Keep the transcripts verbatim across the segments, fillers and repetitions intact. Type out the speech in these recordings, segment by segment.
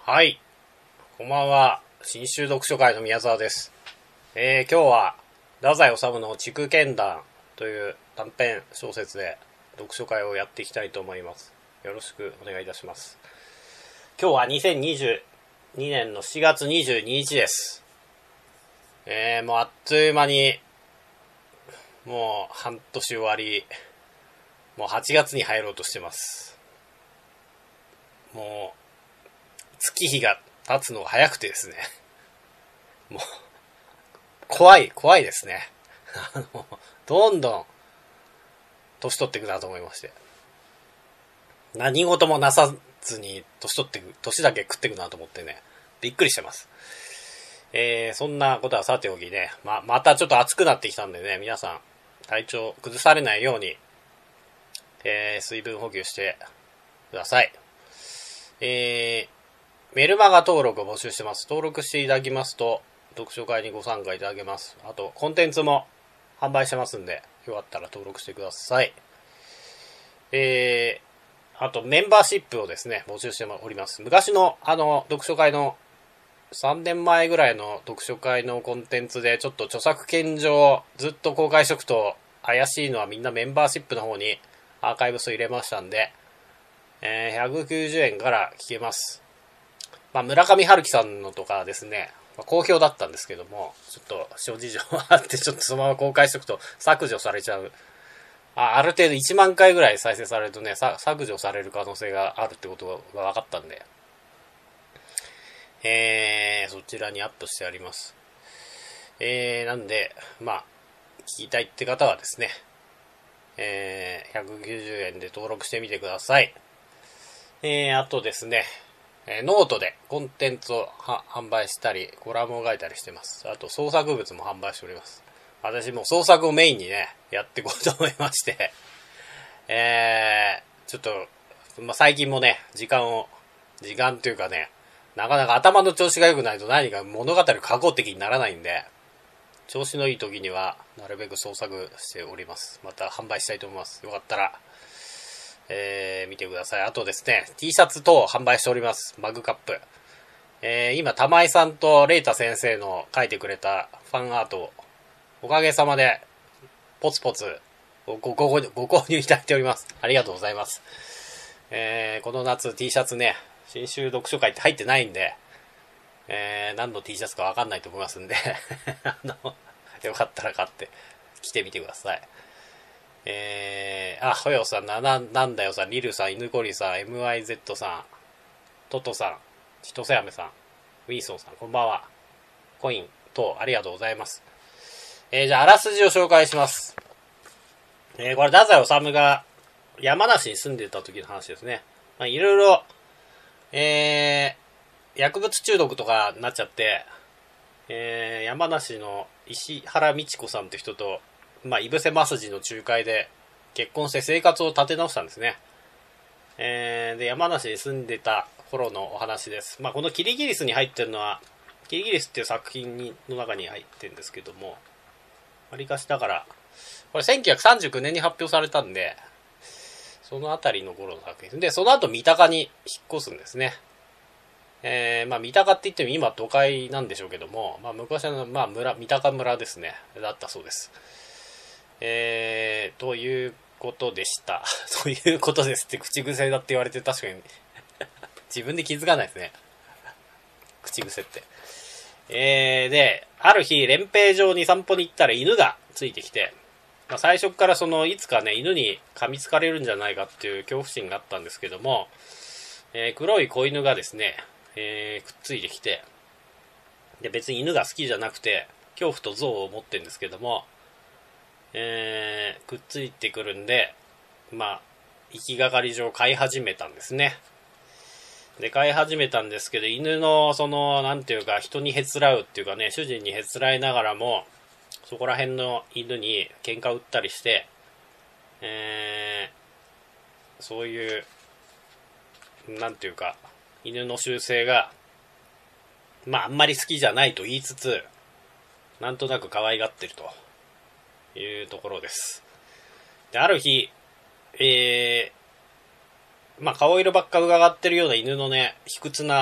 はい、こんばんは。新州読書会の宮沢です。えー、今日は太宰治の竹剣談という短編小説で読書会をやっていきたいと思います。よろしくお願いいたします。今日はにせんにじゅうにねんのしがつにじゅうににちです。えー、もうあっという間にもう半年終わり、もうはちがつに入ろうとしてます。もう月日が経つのが早くてですね、もう怖い怖いですね。あのどんどん年取っていくなと思いまして、何事もなさずに年取っていく、年だけ食っていくなと思ってね、びっくりしてます。えー、そんなことはさておきね、ままたちょっと暑くなってきたんでね、皆さん体調崩されないように、えー、水分補給してください。えーメルマガ登録を募集してます。登録していただきますと、読書会にご参加いただけます。あと、コンテンツも販売してますんで、よかったら登録してください。えー、あと、メンバーシップをですね、募集しております。昔の、あの、読書会の、さんねんまえぐらいの読書会のコンテンツで、ちょっと著作権上、ずっと公開しとくと、怪しいのはみんなメンバーシップの方にアーカイブス入れましたんで、えー、ひゃくきゅうじゅうえんから聞けます。まあ、村上春樹さんのとかですね、まあ、好評だったんですけども、ちょっと諸事情あって、ちょっとそのまま公開しておくと削除されちゃう。あ, ある程度いちまんかいぐらい再生されるとね、削除される可能性があるってことが分かったんで、えー、そちらにアップしてあります。えー、なんで、まあ、聞きたいって方はですね、えー、ひゃくきゅうじゅうえんで登録してみてください。えー、あとですね、えー、ノートでコンテンツを販売したり、コラムを書いたりしてます。あと創作物も販売しております。私も創作をメインにね、やっていこうと思いまして、えー、ちょっと、まあ、最近もね、時間を、時間というかね、なかなか頭の調子が良くないと何か物語を書こう的にならないんで、調子のいい時にはなるべく創作しております。また販売したいと思います。よかったら、えー、見てください。あとですね、T シャツ等販売しております。マグカップ。えー、今、玉井さんとレイタ先生の書いてくれたファンアートを、おかげさまで、ポツポツご、ご、ご、ご購入いただいております。ありがとうございます。えー、この夏 T シャツね、新州読書会って入ってないんで、えー、何の T シャツかわかんないと思いますんで、あの、よかったら買って着てみてください。えー、あ、ほよさん、な、な、なんだよさん、リルさん、犬こりさん、エムワイゼット さん、トトさん、ちとせやめさん、ウィンソンさん、こんばんは。コイン等ありがとうございます。えー、じゃあ、あらすじを紹介します。えー、これ、太宰治が山梨に住んでた時の話ですね。まあ、いろいろ、えー、薬物中毒とかになっちゃって、えー、山梨の石原美智子さんって人と、まあ、いぶせま筋の仲介で結婚して生活を立て直したんですね。えー、で、山梨に住んでた頃のお話です。まあ、このキリギリスに入ってるのは、キリギリスっていう作品の中に入ってるんですけども、わりかしだから、これせんきゅうひゃくさんじゅうきゅうねんに発表されたんで、そのあたりの頃の作品で、その後三鷹に引っ越すんですね。えー、まあ三鷹って言っても今都会なんでしょうけども、まあ昔の、まあ村、三鷹村ですね、だったそうです。えー、ということでした。ということですって口癖だって言われて確かに自分で気づかないですね。口癖って。えー、で、ある日、連兵場に散歩に行ったら犬がついてきて、まあ、最初からその、いつかね、犬に噛みつかれるんじゃないかっていう恐怖心があったんですけども、えー、黒い子犬がですね、えー、くっついてきて、で、別に犬が好きじゃなくて、恐怖と憎悪を持ってるんですけども、えー、くっついてくるんで、まあ、行きがかり上飼い始めたんですね。で、飼い始めたんですけど、犬の、その、なんていうか、人にへつらうっていうかね、主人にへつらいながらも、そこら辺の犬に喧嘩売ったりして、えー、そういう、なんていうか、犬の習性が、まあ、あんまり好きじゃないと言いつつ、なんとなく可愛がってるというところです。で、ある日、えー、まあ、顔色ばっか伺ってるような犬のね、卑屈な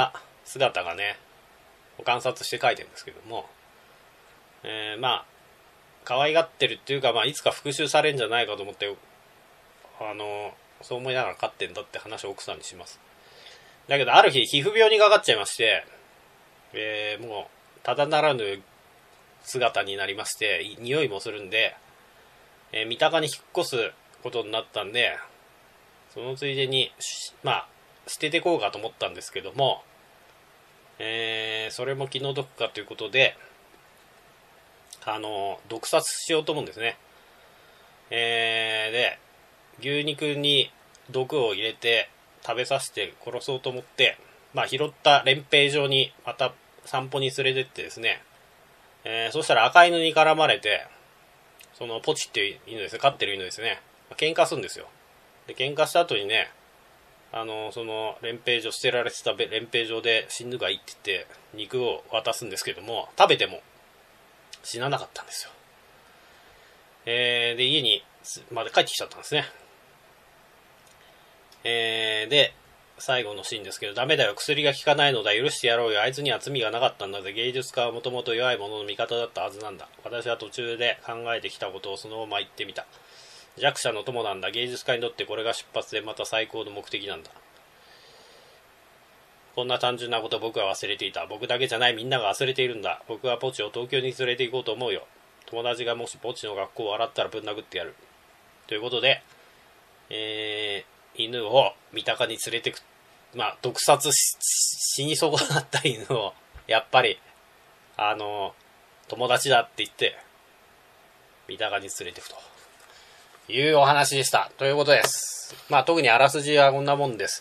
姿がね、観察して描いてるんですけども、えー、まあ、可愛がってるっていうか、まあ、いつか復讐されるんじゃないかと思って、あの、そう思いながら飼ってんだって話を奥さんにします。だけど、ある日、皮膚病にかかっちゃいまして、えー、もう、ただならぬ姿になりまして、匂いもするんで、えー、三鷹に引っ越すことになったんで、そのついでに、まあ、捨ててこうかと思ったんですけども、えー、それも気の毒かということで、あの、毒殺しようと思うんですね。えー、で、牛肉に毒を入れて食べさせて殺そうと思って、まあ、拾った連兵場にまた散歩に連れてってですね、えー、そしたら赤犬に絡まれて、そのポチっていう犬ですね、飼ってる犬ですね、喧嘩するんですよ。で、喧嘩した後にね、あの、その連兵場、捨てられてた連兵場で死ぬがいいって言って肉を渡すんですけども、食べても死ななかったんですよ。えー、で、家にまで帰ってきちゃったんですね。えー、で、最後のシーンですけど、ダメだよ、薬が効かないのだ、許してやろうよ、あいつには罪がなかったんだぜ、芸術家はもともと弱い者の味方だったはずなんだ。私は途中で考えてきたことをそのまま言ってみた。弱者の友なんだ。芸術家にとってこれが出発でまた最高の目的なんだ。こんな単純なこと僕は忘れていた。僕だけじゃないみんなが忘れているんだ。僕はポチを東京に連れて行こうと思うよ。友達がもしポチの学校を洗ったらぶん殴ってやる。ということで、えー、犬を三鷹に連れてく。まあ、毒殺 し, 死に損なった犬を、やっぱり、あの、友達だって言って、三鷹に連れてくと。いうお話でした。ということです。まあ特にあらすじはこんなもんです。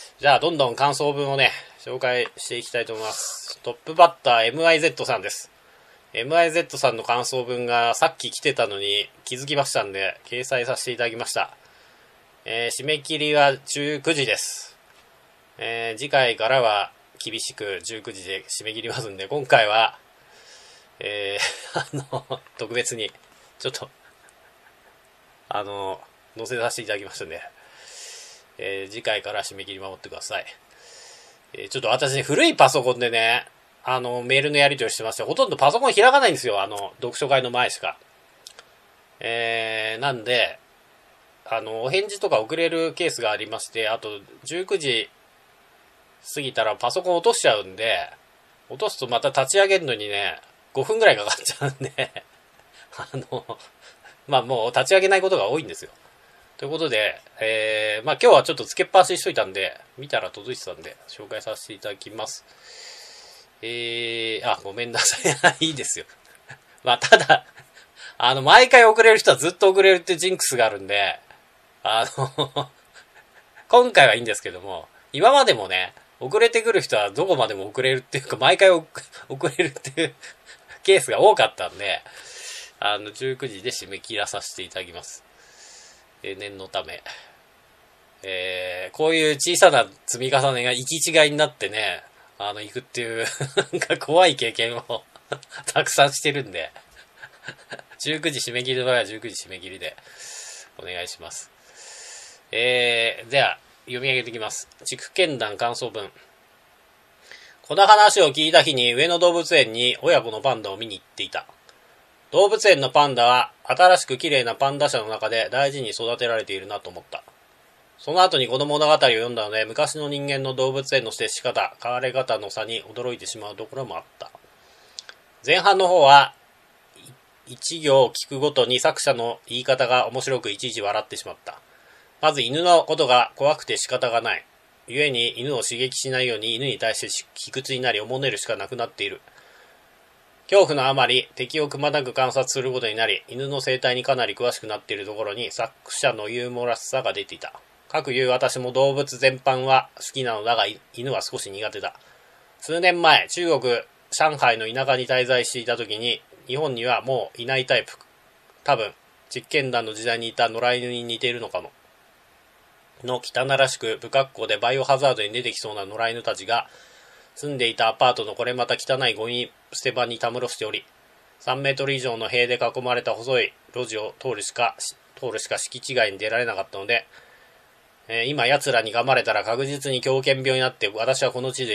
じゃあどんどん感想文をね、紹介していきたいと思います。トップバッター エムアイゼット さんです。エムアイゼット さんの感想文がさっき来てたのに気づきましたんで、掲載させていただきました。えー、締め切りはじゅうくじです。えー、次回からは厳しくじゅうくじで締め切りますんで、今回は、えー、あの、特別に、ちょっと、あの、載せさせていただきましたんで、えー、次回から締め切り守ってください。えー、ちょっと私ね、古いパソコンでね、あの、メールのやり取りしてまして、ほとんどパソコン開かないんですよ。あの、読書会の前しか。えー、なんで、あの、お返事とか遅れるケースがありまして、あと、じゅうくじ過ぎたらパソコン落としちゃうんで、落とすとまた立ち上げるのにね、ごふんぐらいかかっちゃうんで、あの、まあもう立ち上げないことが多いんですよ。ということで、えー、まあ今日はちょっとつけっぱなしにしといたんで、見たら届いてたんで、紹介させていただきます。えー、あ、ごめんなさい。いいですよ。まあただ、あの、毎回遅れる人はずっと遅れるってジンクスがあるんで、あの、今回はいいんですけども、今までもね、遅れてくる人はどこまでも遅れるっていうか、毎回遅れるっていうケースが多かったんで、あの、じゅうくじで締め切らさせていただきます。えー、念のため。えー、こういう小さな積み重ねが行き違いになってね、あの、行くっていう、なんか怖い経験をたくさんしてるんで、じゅうくじ締め切りの場合はじゅうくじ締め切りでお願いします。えー、では、読み上げていきます。筑見談感想文。この話を聞いた日に上野動物園に親子のパンダを見に行っていた。動物園のパンダは新しく綺麗なパンダ舎の中で大事に育てられているなと思った。その後にこの物語を読んだので、昔の人間の動物園の接し方、飼われ方の差に驚いてしまうところもあった。前半の方は一行を聞くごとに作者の言い方が面白くいちいち笑ってしまった。まず犬のことが怖くて仕方がない。故に犬を刺激しないように犬に対して卑屈になりおもねるしかなくなっている。恐怖のあまり敵をくまなく観察することになり、犬の生態にかなり詳しくなっているところに作者のユーモラスさが出ていた。かくいう私も動物全般は好きなのだが、犬は少し苦手だ。数年前、中国、上海の田舎に滞在していた時に、日本にはもういないタイプ。多分、実験団の時代にいた野良犬に似ているのかも。の汚らしく不格好でバイオハザードに出てきそうな野良犬たちが、住んでいたアパートのこれまた汚いゴミ捨て場にたむろしており、さんメートル以上の塀で囲まれた細い路地を通るしか、通るしか敷地外に出られなかったので、えー、今奴らに噛まれたら確実に狂犬病になって私はこの地で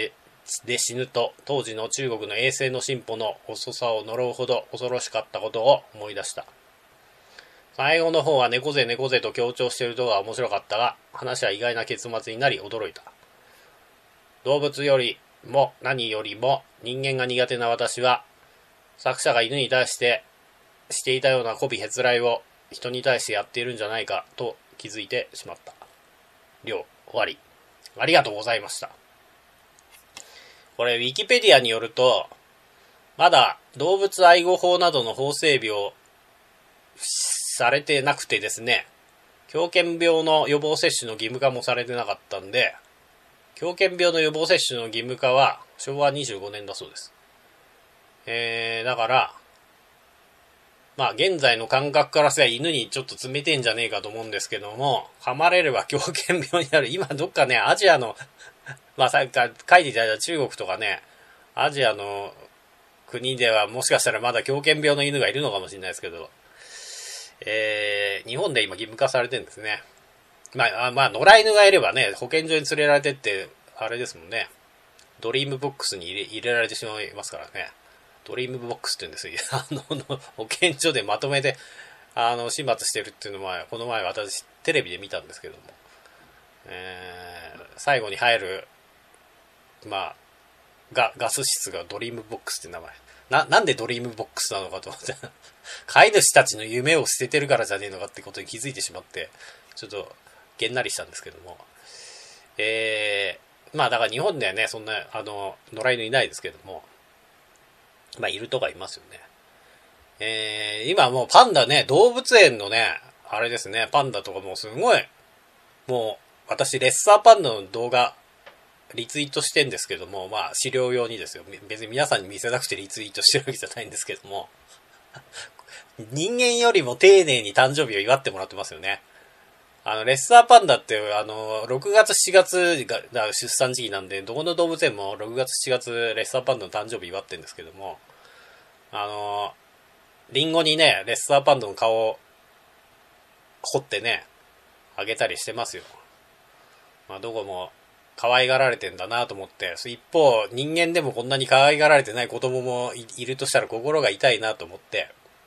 で死ぬと、当時の中国の衛生の進歩の遅さを呪うほど恐ろしかったことを思い出した。最後の方は猫背猫背と強調している動画は面白かったが、話は意外な結末になり驚いた。動物よりも何よりも人間が苦手な私は、作者が犬に対してしていたような媚びへつらいを人に対してやっているんじゃないかと気づいてしまった。了、終わり。ありがとうございました。これ、ウィキペディアによると、まだ動物愛護法などの法整備をされてなくてですね、狂犬病の予防接種の義務化もされてなかったんで、狂犬病の予防接種の義務化はしょうわにじゅうごねんだそうです。えー、だから、まあ現在の感覚からすれば犬にちょっと冷てんじゃねえかと思うんですけども、噛まれれば狂犬病になる。今どっかね、アジアの、まあさっき書いていただいた中国とかね、アジアの国ではもしかしたらまだ狂犬病の犬がいるのかもしれないですけど、えー、日本で今義務化されてるんですね。まあ、まあ、野良犬がいればね、保健所に連れられてって、あれですもんね。ドリームボックスに入れ、入れられてしまいますからね。ドリームボックスって言うんですよ。あの、保健所でまとめて、あの、始末してるっていうのは、この前私、テレビで見たんですけども。えー、最後に入る、まあ、ガ、ガス室がドリームボックスって名前。な、なんでドリームボックスなのかと思って。飼い主たちの夢を捨ててるからじゃねえのかってことに気づいてしまって、ちょっと、げんなりしたんですけども。えー、まあだから日本ではね、そんな、あの、野良犬いないですけども、まあいるとかいますよね。えー、今もうパンダね、動物園のね、あれですね、パンダとかもうすごい、もう、私レッサーパンダの動画、リツイートしてんですけども、まあ資料用にですよ。別に皆さんに見せなくてリツイートしてるわけじゃないんですけども、人間よりも丁寧に誕生日を祝ってもらってますよね。あの、レッサーパンダって、あの、ろくがつしちがつが出産時期なんで、どこの動物園もろくがつしちがつレッサーパンダの誕生日祝ってるんですけども、あの、リンゴにね、レッサーパンダの顔を彫ってね、あげたりしてますよ。まあ、どこも可愛がられてんだなと思って、一方、人間でもこんなに可愛がられてない子供も い, いるとしたら心が痛いなと思って、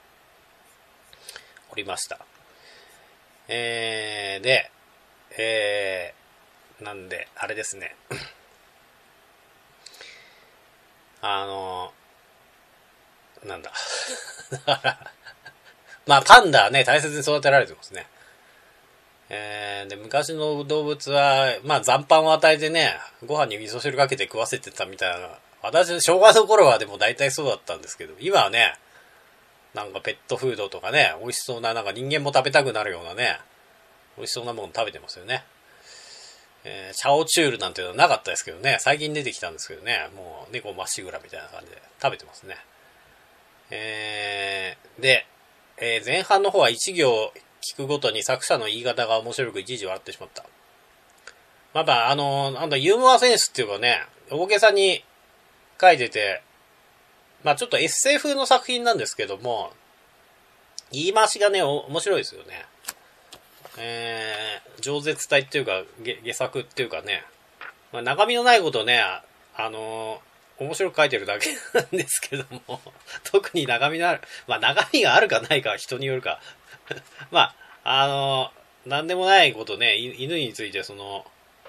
おりました。えー、で、えー、なんで、あれですね。あの、なんだ。だから、まあ、パンダはね、大切に育てられてますね。えー、で、昔の動物は、まあ、残飯を与えてね、ご飯に味噌汁かけて食わせてたみたいな。私、昭和の頃はでも大体そうだったんですけど、今はね、なんかペットフードとかね、美味しそうな、なんか人間も食べたくなるようなね、美味しそうなもの食べてますよね。えー、チャオチュールなんていうのはなかったですけどね、最近出てきたんですけどね、もう猫まっしぐらみたいな感じで食べてますね。えー、で、えー、前半の方はいち行聞くごとに作者の言い方が面白く一時笑ってしまった。まだ、あのー、なんだ、ユーモアセンスっていうかね、大げさに書いてて、まあちょっとエッセイ風の作品なんですけども、言い回しがね、面白いですよね。えー、饒舌体っていうか、下, 下作っていうかね、まあ、中身のないことをね、あのー、面白く書いてるだけなんですけども、特に中身のある、まあ中身があるかないかは人によるか。まあ、あのー、なんでもないことね、犬についてその、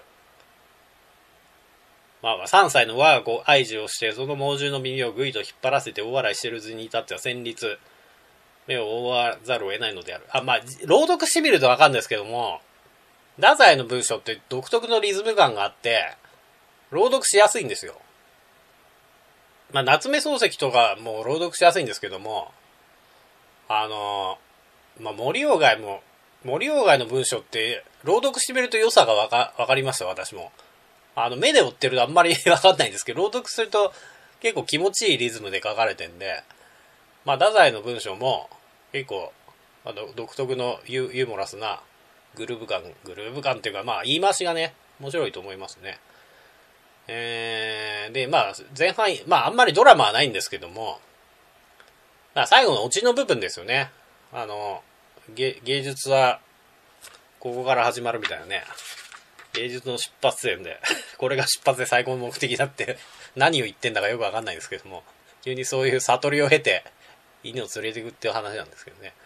まあ、さんさいの我が子愛児をして、その猛獣の耳をぐいと引っ張らせて大笑いしてる図に至っては戦慄、目を覆わざるを得ないのである。あ、まあ、朗読してみるとわかるんですけども、太宰の文章って独特のリズム感があって、朗読しやすいんですよ。まあ、夏目漱石とかも朗読しやすいんですけども、あの、まあ、森鴎外も、森鴎外の文章って、朗読してみると良さがわか、わかりました、私も。あの、目で追ってるとあんまりわかんないんですけど、朗読すると結構気持ちいいリズムで書かれてんで、まあ、太宰の文章も結構、あの、独特のユーモラスなグルーヴ感、グルーヴ感っていうか、まあ、言い回しがね、面白いと思いますね。えー、で、まあ、前半、まあ、あんまりドラマはないんですけども、まあ、最後のオチの部分ですよね。あの、芸、芸術は、ここから始まるみたいなね。芸術の出発点でこれが出発で最高の目的だって何を言ってんだかよくわかんないですけども、急にそういう悟りを経て犬を連れていくっていう話なんですけどね。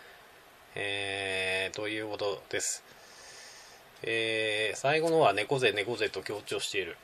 えー、ということです。えー、最後のは猫背猫背と強調している。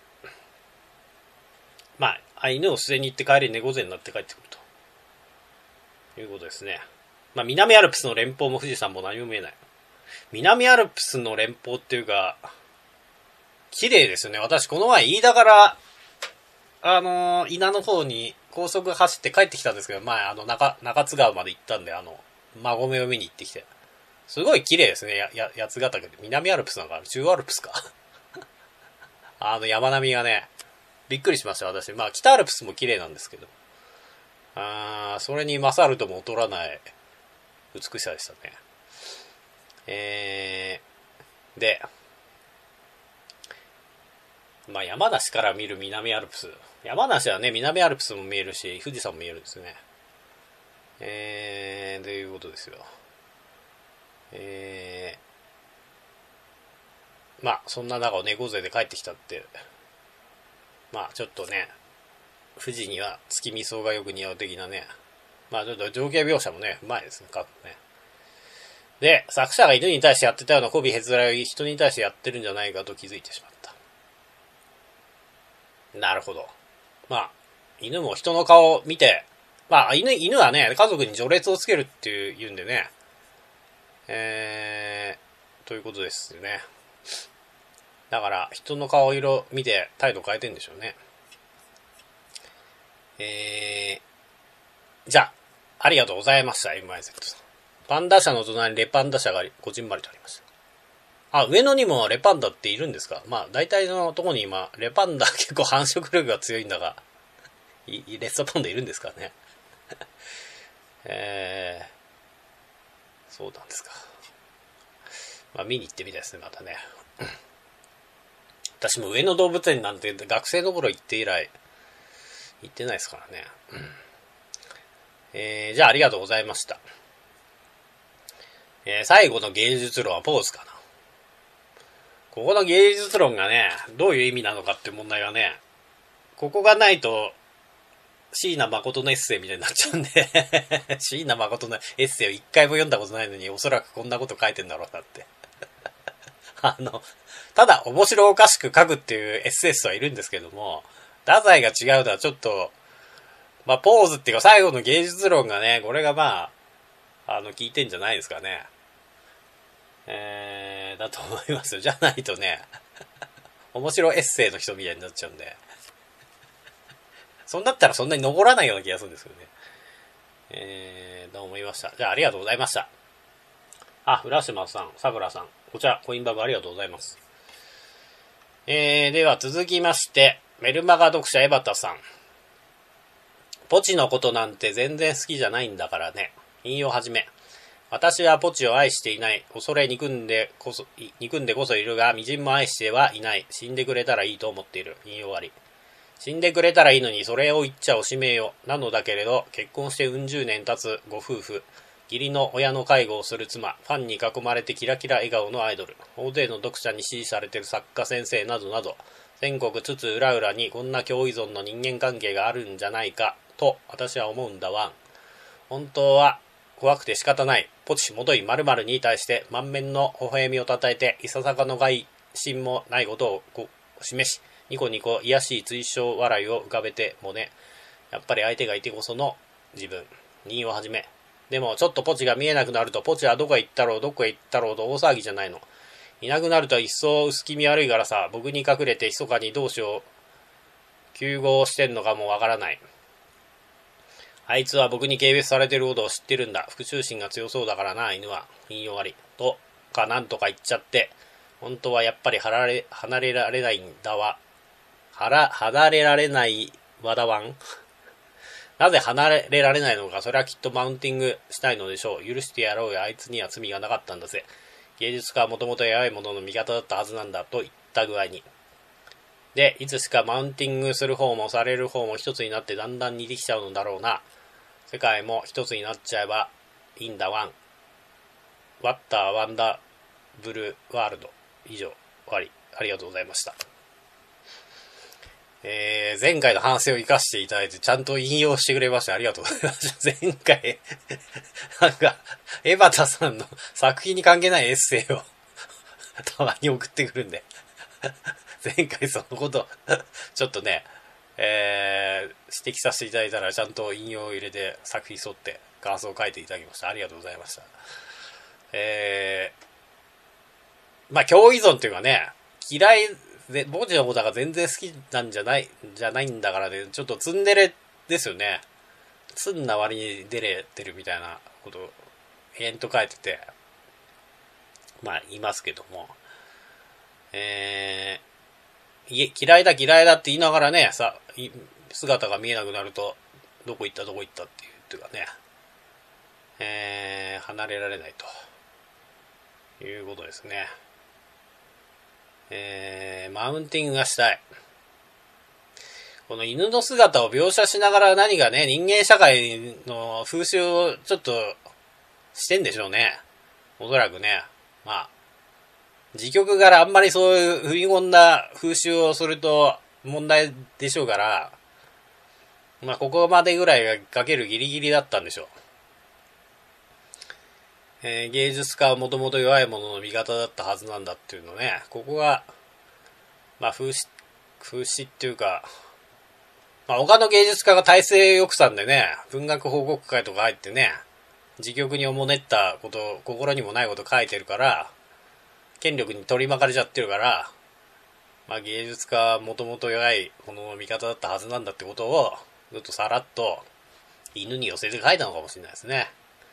まあ、犬を捨てに行って帰り猫背になって帰ってくるということですね。まあ、南アルプスの連峰も富士山も何も見えない。南アルプスの連峰っていうか、綺麗ですよね。私、この前、飯田から、あのー、稲の方に高速走って帰ってきたんですけど、前、あの、中、中津川まで行ったんで、あの、馬込を見に行ってきて。すごい綺麗ですね。や、や、八ヶ岳で。南アルプスなんか、中アルプスか。あの、山並みがね、びっくりしました、私。まあ、北アルプスも綺麗なんですけど。あー、それに勝るとも劣らない美しさでしたね。えー、で、まあ、山梨から見る南アルプス。山梨はね、南アルプスも見えるし、富士山も見えるんですね。えー、ということですよ。えー、まあ、そんな中を猫背で帰ってきたって、まあ、ちょっとね、富士には月見草がよく似合う的なね、まあ、ちょっと情景描写もね、うまいですね、書くね。で、作者が犬に対してやってたような媚びへつらいを人に対してやってるんじゃないかと気づいてしまった。なるほど。まあ、犬も人の顔を見て、まあ、犬、犬はね、家族に序列をつけるっていう言うんでね、えー、ということですね。だから、人の顔色見て態度変えてんでしょうね。えー、じゃあ、ありがとうございました、エムアイゼット さん。パンダ社の隣にレパンダ社がこじんまりとありました。あ、上野にもレパンダっているんですか？まあ、大体のとこに今、レパンダ結構繁殖力が強いんだが、レッサーパンダいるんですかね。えー、そうなんですか。まあ、見に行ってみたいですね、またね。私も上野動物園なんて学生の頃行って以来、行ってないですからね。えー、じゃあありがとうございました。えー、最後の芸術論はポーズかな。ここの芸術論がね、どういう意味なのかって問題がね、ここがないと、椎名誠のエッセイみたいになっちゃうんで、椎名誠のエッセイを一回も読んだことないのに、おそらくこんなこと書いてんだろうなって。あの、ただ面白おかしく書くっていうエッセイストはいるんですけども、太宰が違うのはちょっと、まあ、ポーズっていうか最後の芸術論がね、これがまあ、あの、効いてんじゃないですかね。えー、だと思いますよ。じゃないとね、面白エッセイの人みたいになっちゃうんで。そんだったらそんなに残らないような気がするんですけどね。えー、と思いました。じゃあありがとうございました。あ、浦島さん、さくらさん、こちら、コインバグありがとうございます。えー、では続きまして、メルマガ読者エバタさん。ポチのことなんて全然好きじゃないんだからね。引用はじめ。私はポチを愛していない。恐れ憎んでこそ、憎んでこそいるが、みじんも愛してはいない。死んでくれたらいいと思っている。引用終わり。死んでくれたらいいのに、それを言っちゃおしめよ。なのだけれど、結婚してうん十年経つご夫婦。義理の親の介護をする妻。ファンに囲まれてキラキラ笑顔のアイドル。大勢の読者に支持されている作家先生などなど、全国津々浦々にこんな共依存の人間関係があるんじゃないか、と私は思うんだわん。本当は、怖くて仕方ない。ポチもとい〇〇に対して満面の微笑みをたたえて、いささかの外心もないことを示し、ニコニコ癒しい追唱笑いを浮かべてもね、やっぱり相手がいてこその自分、任をはじめ。でもちょっとポチが見えなくなると、ポチはどこへ行ったろう、どこへ行ったろうと大騒ぎじゃないの。いなくなると一層薄気味悪いからさ、僕に隠れて密かに同志を救護してんのかもわからない。あいつは僕に軽蔑されてることを知ってるんだ。復讐心が強そうだからな、犬は。引用あり。とかなんとか言っちゃって、本当はやっぱり離れ、離れられないんだわ。はら、離れられないわだわんなぜ離れられないのか、それはきっとマウンティングしたいのでしょう。許してやろうよ、あいつには罪がなかったんだぜ。芸術家はもともと弱い者の味方だったはずなんだ、と言った具合に。で、いつしかマウンティングする方もされる方も一つになってだんだん似てきちゃうのだろうな。世界も一つになっちゃえばいいんだワン。ワッターワンダブルワールド。以上、終わり。ありがとうございました。 えー、前回の反省を生かしていただいて、ちゃんと引用してくれましてありがとうございました。前回、なんか、江端さんの作品に関係ないエッセイをたまに送ってくるんで、前回そのこと、ちょっとね、えー、指摘させていただいたら、ちゃんと引用を入れて作品沿って感想を書いていただきました。ありがとうございました。えー、まあ、共依存っていうかね、嫌い、で、ボジのことが全然好きなんじゃない、じゃないんだからね、ちょっとツンデレですよね。ツンな割にデレてるみたいなことを、延々と書いてて、まあ、言いますけども、えー、いえ、嫌いだ嫌いだって言いながらね、さ、姿が見えなくなると、どこ行ったどこ行ったっていう、っていうかね、えー、離れられないと、いうことですね。えー、マウンティングがしたい。この犬の姿を描写しながら何がね、人間社会の風習をちょっとしてんでしょうね。おそらくね。まあ、自曲からあんまりそういう踏み込んだ風習をすると問題でしょうから、まあここまでぐらいがかけるギリギリだったんでしょう。えー、芸術家はもともと弱い者の味方だったはずなんだっていうのね、ここが、まあ風刺、風刺っていうか、まあ他の芸術家が体制よくさんでね、文学報告会とか入ってね、自曲におもねったこと、心にもないこと書いてるから、権力に取り巻かれちゃってるから、まあ芸術家はもともと弱い者の味方だったはずなんだってことを、ずっとさらっと犬に寄せて書いたのかもしれないですね。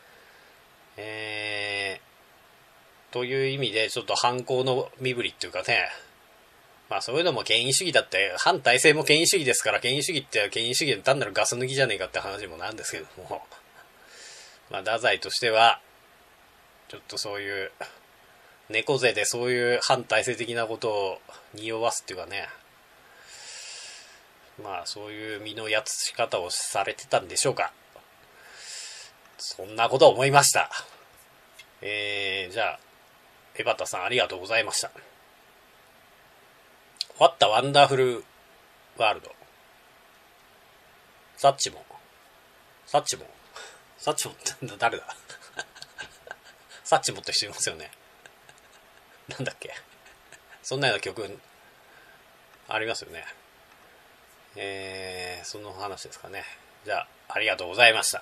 えー、という意味でちょっと反抗の身振りっていうかね、まあそういうのも権威主義だって、反体制も権威主義ですから、権威主義って権威主義で単なるガス抜きじゃねえかって話もなんですけども、まあ太宰としては、ちょっとそういう、猫背でそういう反体制的なことを匂わすっていうかね、まあそういう身のやつし方をされてたんでしょうか。そんなことを思いました。えー、じゃあ、江端さんありがとうございました。What a Wonderful World。サッチモン。サッチモン。サッチモンって誰だサッチモンって人いますよね。なんだっけ。そんなような曲ありますよね。えー、その話ですかね。じゃあ、ありがとうございました。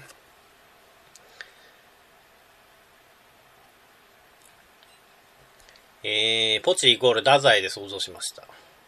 えー、ポチイコール太宰で想像しました。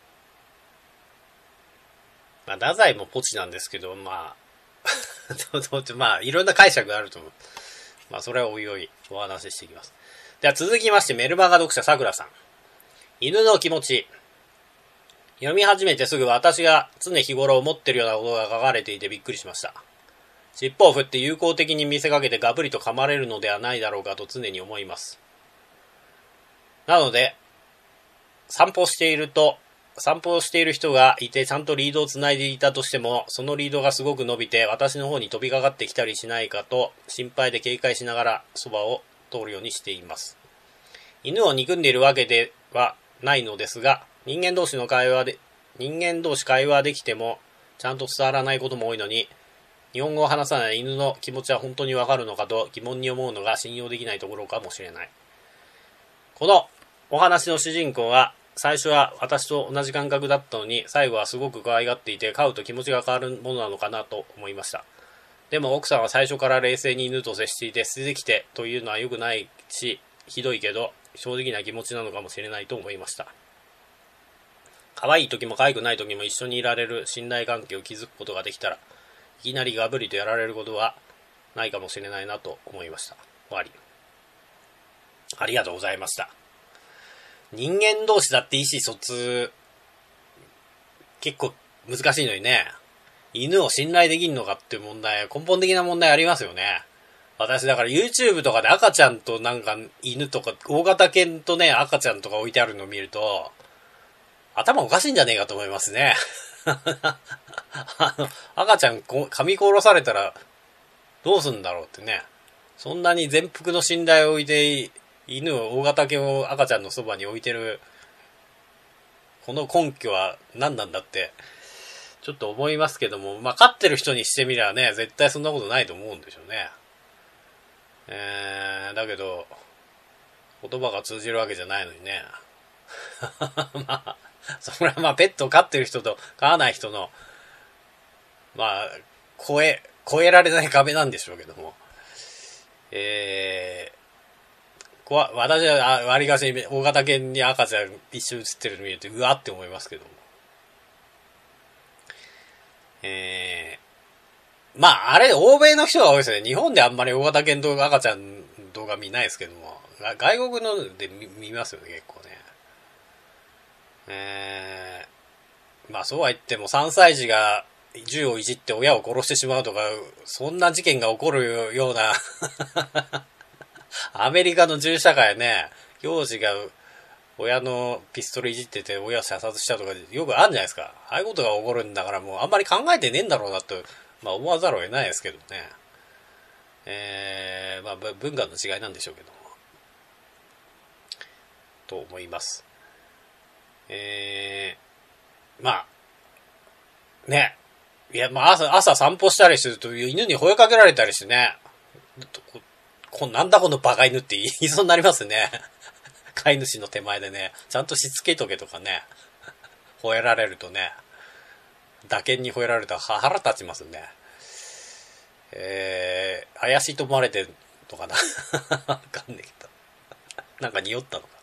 まあ、太宰もポチなんですけど、まあ、まあ、いろんな解釈があると思う。まあ、それはおいおいお話ししていきます。では続きまして、メルマガ読者さくらさん。犬の気持ち。読み始めてすぐ私が常日頃思ってるようなことが書かれていてびっくりしました。尻尾を振って友好的に見せかけてガブリと噛まれるのではないだろうかと常に思います。なので、散歩していると、散歩をしている人がいてちゃんとリードをつないでいたとしても、そのリードがすごく伸びて私の方に飛びかかってきたりしないかと心配で警戒しながらそばを通るようにしています。犬を憎んでいるわけではないのですが、人間同士の会話で、人間同士会話できてもちゃんと伝わらないことも多いのに、日本語を話さない犬の気持ちは本当にわかるのかと疑問に思うのが信用できないところかもしれない。このお話の主人公は最初は私と同じ感覚だったのに、最後はすごく可愛がっていて飼うと気持ちが変わるものなのかなと思いました。でも奥さんは最初から冷静に犬と接していて、捨ててきてというのは良くないし、ひどいけど正直な気持ちなのかもしれないと思いました。可愛い時も可愛くない時も一緒にいられる信頼関係を築くことができたら、いきなりガブリとやられることはないかもしれないなと思いました。終わり。ありがとうございました。人間同士だって意思疎通結構難しいのにね、犬を信頼できんのかっていう問題、根本的な問題ありますよね。私だから YouTube とかで赤ちゃんとなんか犬とか大型犬とね赤ちゃんとか置いてあるのを見ると頭おかしいんじゃねえかと思いますね。あの赤ちゃん噛み殺されたらどうすんだろうってね。そんなに全幅の信頼を置いて犬を大型犬を赤ちゃんのそばに置いてるこの根拠は何なんだって、ちょっと思いますけども、まあ、勝ってる人にしてみればね、絶対そんなことないと思うんでしょうね。えー、だけど、言葉が通じるわけじゃないのにね。まあ、それはまあ、ペットを飼ってる人と飼わない人の、まあ、超え、超えられない壁なんでしょうけども。えー、こわ私は割りかし大型犬に赤ちゃん一緒に写ってるの見るとうわって思いますけども。えー、まあ、あれ、欧米の人が多いですね。日本であんまり大型犬と赤ちゃん動画見ないですけども、外国ので 見, 見ますよね、結構ね。えー、まあそうは言ってもさんさい児が銃をいじって親を殺してしまうとか、そんな事件が起こるようなアメリカの銃社会ね、幼児が親のピストルいじってて親を射殺したとかよくあるんじゃないですか。ああいうことが起こるんだからもうあんまり考えてねえんだろうなと、まあ思わざるを得ないですけどね。えー、まあ文化の違いなんでしょうけども。と思います。えー、まあ、ね。いや、まあ朝、朝散歩したりすると犬に吠えかけられたりしてね。ここなんだこのバカ犬って言いそうになりますね。飼い主の手前でね、ちゃんとしつけとけとかね。吠えられるとね。打犬に吠えられたら腹立ちますね。えー、怪しいと思われてるのかな。わかんないけど。なんか匂ったのか。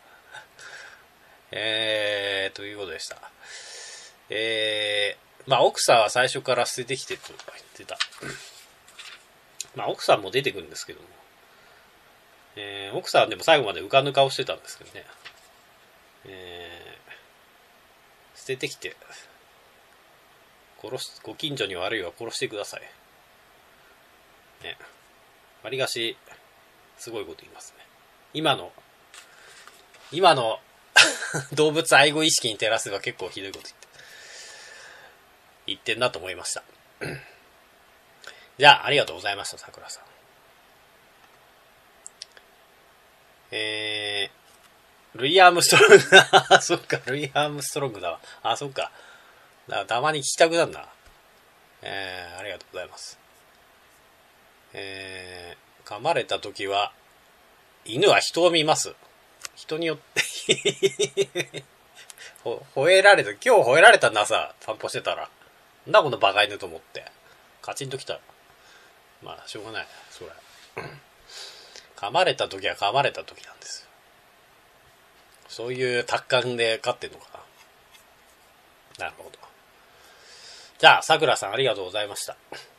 えー、ということでした。えー、まあ奥さんは最初から捨ててきてと言ってた。まあ奥さんも出てくるんですけども。えー、奥さんでも最後まで浮かぬ顔してたんですけどね。えー、捨ててきて、殺す、ご近所に悪いは殺してください。ね。わりかし、すごいこと言いますね。今の、今の動物愛護意識に照らせば結構ひどいこと言って、言ってんなと思いました。じゃあ、ありがとうございました、桜さん。えー、ルイ・アームストロングだ。そっか、ルイ・アームストロングだわ。あ、そっか。だからたまに聞きたくなるな。えー、ありがとうございます。えー、噛まれたときは、犬は人を見ます。人によってほ、吠えられた。今日吠えられたんださ、散歩してたら。なんだこのバカ犬と思って。カチンときた。まあ、しょうがない。それ。噛まれた時は噛まれた時なんですよ。そういう達観で飼ってんのかな。なるほど。じゃあ、桜さんありがとうございました。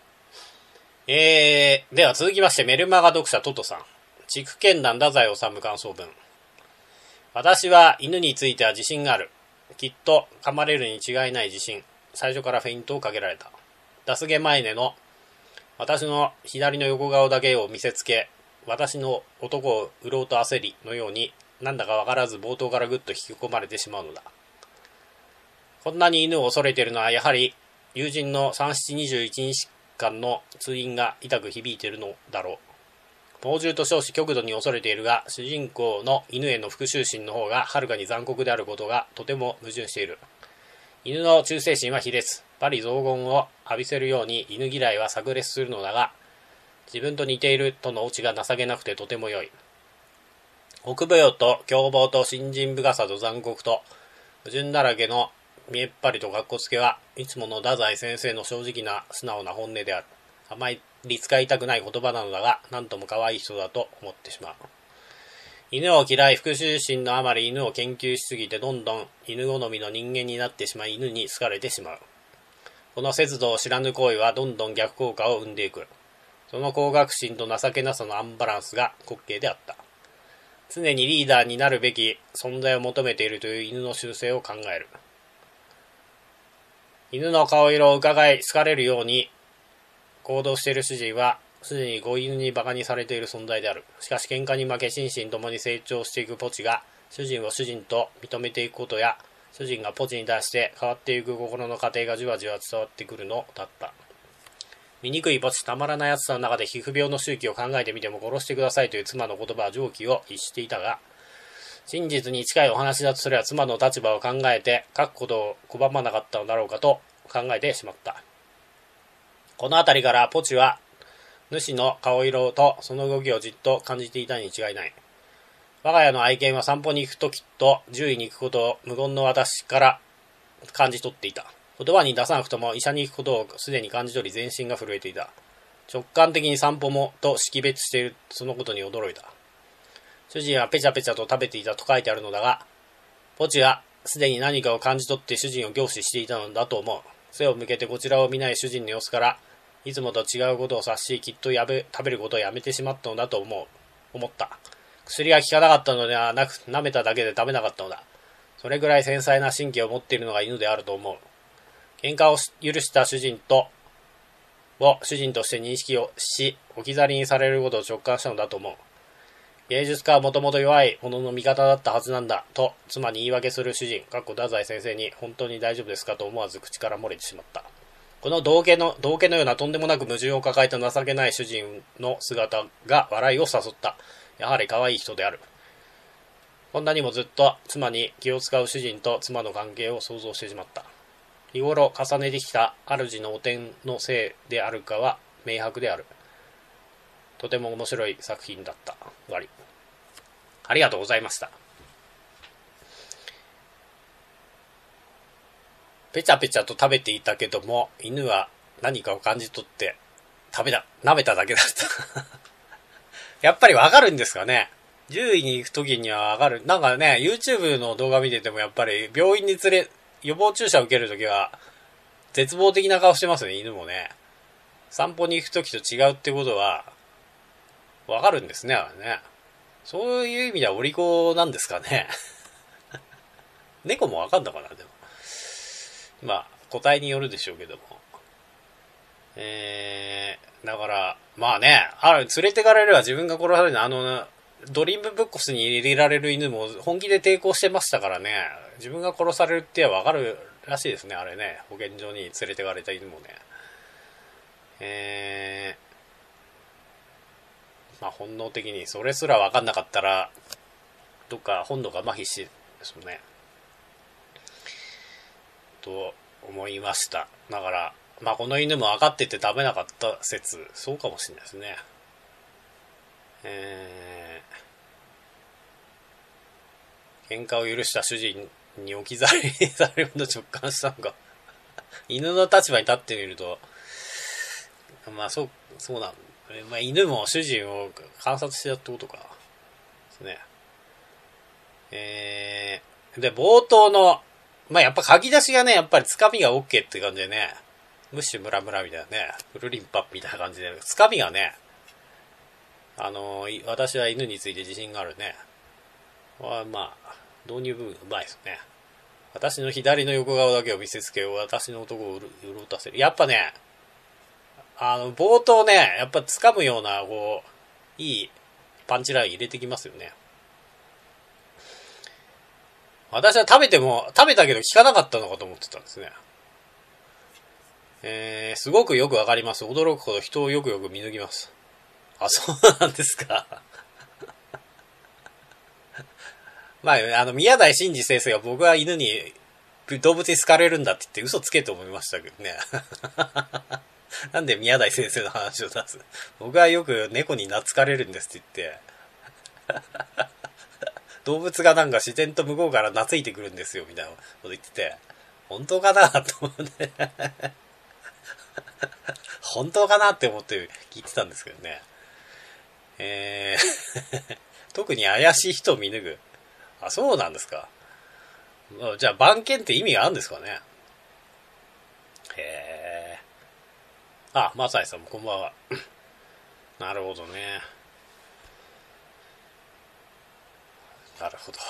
えー、では続きまして、メルマガ読者トトさん。筑見団太宰治感想文。私は犬については自信がある。きっと噛まれるに違いない自信。最初からフェイントをかけられた。ダスゲマイネの私の左の横顔だけを見せつけ、私の男を売ろうと焦りのように、なんだかわからず冒頭からぐっと引き込まれてしまうのだ。こんなに犬を恐れているのはやはり友人のさんしちにじゅういちにちかんの通院が痛く響いているのだろう。猛獣と称し極度に恐れているが、主人公の犬への復讐心の方がはるかに残酷であることがとても矛盾している。犬の忠誠心は卑劣。罵詈雑言を浴びせるように犬嫌いは炸裂するのだが、自分と似ているとのオチが情けなくてとても良い。臆病と凶暴と信心深さと残酷と矛盾だらけの見えっ張りとかっこつけはいつもの太宰先生の正直な素直な本音である。あまり使いたくない言葉なのだが、なんとも可愛い人だと思ってしまう。犬を嫌い、復讐心のあまり犬を研究しすぎてどんどん犬好みの人間になってしまい犬に好かれてしまう。この節度を知らぬ行為はどんどん逆効果を生んでいく。その高学心と情けなさのアンバランスが滑稽であった。常にリーダーになるべき存在を求めているという犬の習性を考える。犬の顔色を伺い好かれるように行動している主人はすでにご犬に馬鹿にされている存在である。しかし喧嘩に負け心身ともに成長していくポチが主人を主人と認めていくことや、主人がポチに対して変わっていく心の過程がじわじわ伝わってくるのだった。醜いポチたまらない暑さの中で皮膚病の周期を考えてみても殺してくださいという妻の言葉は常軌を逸していたが、 真実に近いお話だとすれば妻の立場を考えて書くことを拒まなかったのだろうかと考えてしまった。このあたりからポチは主の顔色とその動きをじっと感じていたに違いない。我が家の愛犬は散歩に行くときと獣医に行くことを無言の私から感じ取っていた。言葉に出さなくとも医者に行くことをすでに感じ取り全身が震えていた。直感的に散歩もと識別しているそのことに驚いた。主人はペチャペチャと食べていたと書いてあるのだが、ポチはすでに何かを感じ取って主人を凝視していたのだと思う。背を向けてこちらを見ない主人の様子から、いつもと違うことを察し、きっとやべ食べることをやめてしまったのだと思う。思った。薬が効かなかったのではなく、舐めただけで食べなかったのだ。それぐらい繊細な神経を持っているのが犬であると思う。喧嘩を許した主人と、を主人として認識をし、置き去りにされることを直感したのだと思う。芸術家はもともと弱い者の味方だったはずなんだ、と妻に言い訳する主人、かっこ太宰先生に本当に大丈夫ですかと思わず口から漏れてしまった。この道化の、道化のようなとんでもなく矛盾を抱えた情けない主人の姿が笑いを誘った。やはり可愛い人である。こんなにもずっと妻に気を使う主人と妻の関係を想像してしまった。日頃重ねてきた主の汚点のせいであるかは明白である。とても面白い作品だった。終わり。ありがとうございました。ペチャペチャと食べていたけども、犬は何かを感じ取って食べた、舐めただけだった。やっぱりわかるんですかね。獣医に行くときにはわかる。なんかね、YouTube の動画見ててもやっぱり病院に連れ、予防注射を受けるときは絶望的な顔してますね、犬もね。散歩に行くときと違うってことはわかるんですね、あれね。そういう意味ではお利口なんですかね。猫もわかんのかな、でも。まあ、個体によるでしょうけども。えー、だから、まあね、ある、連れてかれれば自分が殺されるの、あの、ドリームブックスに入れられる犬も本気で抵抗してましたからね、自分が殺されるってわかるらしいですね、あれね。保健所に連れてかれた犬もね。えー、まあ本能的にそれすらわかんなかったら、どっか本能が麻痺してですもんね。と思いました。だから、まあこの犬も分かってて食べなかった説、そうかもしれないですね。えー、喧嘩を許した主人に置き去りにされるほど直感したのか。犬の立場に立ってみると、まあそう、そうなん、まあ犬も主人を観察してたってことか。ですね。えー、で、冒頭の、まあやっぱ書き出しがね、やっぱりつかみが OK って感じでね、ムッシュムラムラみたいなね、フルリンパッみたいな感じで、つかみがね、あのー、私は犬について自信があるね。はまあ、導入部分がうまいですね。私の左の横顔だけを見せつけ、私の男をうるうたせる。やっぱね、あの、冒頭ね、やっぱつかむような、こう、いいパンチライン入れてきますよね。私は食べても、食べたけど効かなかったのかと思ってたんですね。えー、すごくよくわかります。驚くほど人をよくよく見抜きます。あ、そうなんですか。まあ、あの、宮台真司先生が僕は犬に、動物に好かれるんだって言って嘘つけと思いましたけどね。なんで宮台先生の話を出す。僕はよく猫に懐かれるんですって言って。動物がなんか自然と向こうから懐いてくるんですよみたいなこと言ってて、本当かなと思って本当かなって思って聞いてたんですけどね。えー、特に怪しい人を見抜く。あ、そうなんですか。じゃあ番犬って意味があるんですかね。へー。あ、マサイさんもこんばんは。なるほどね。なるほど。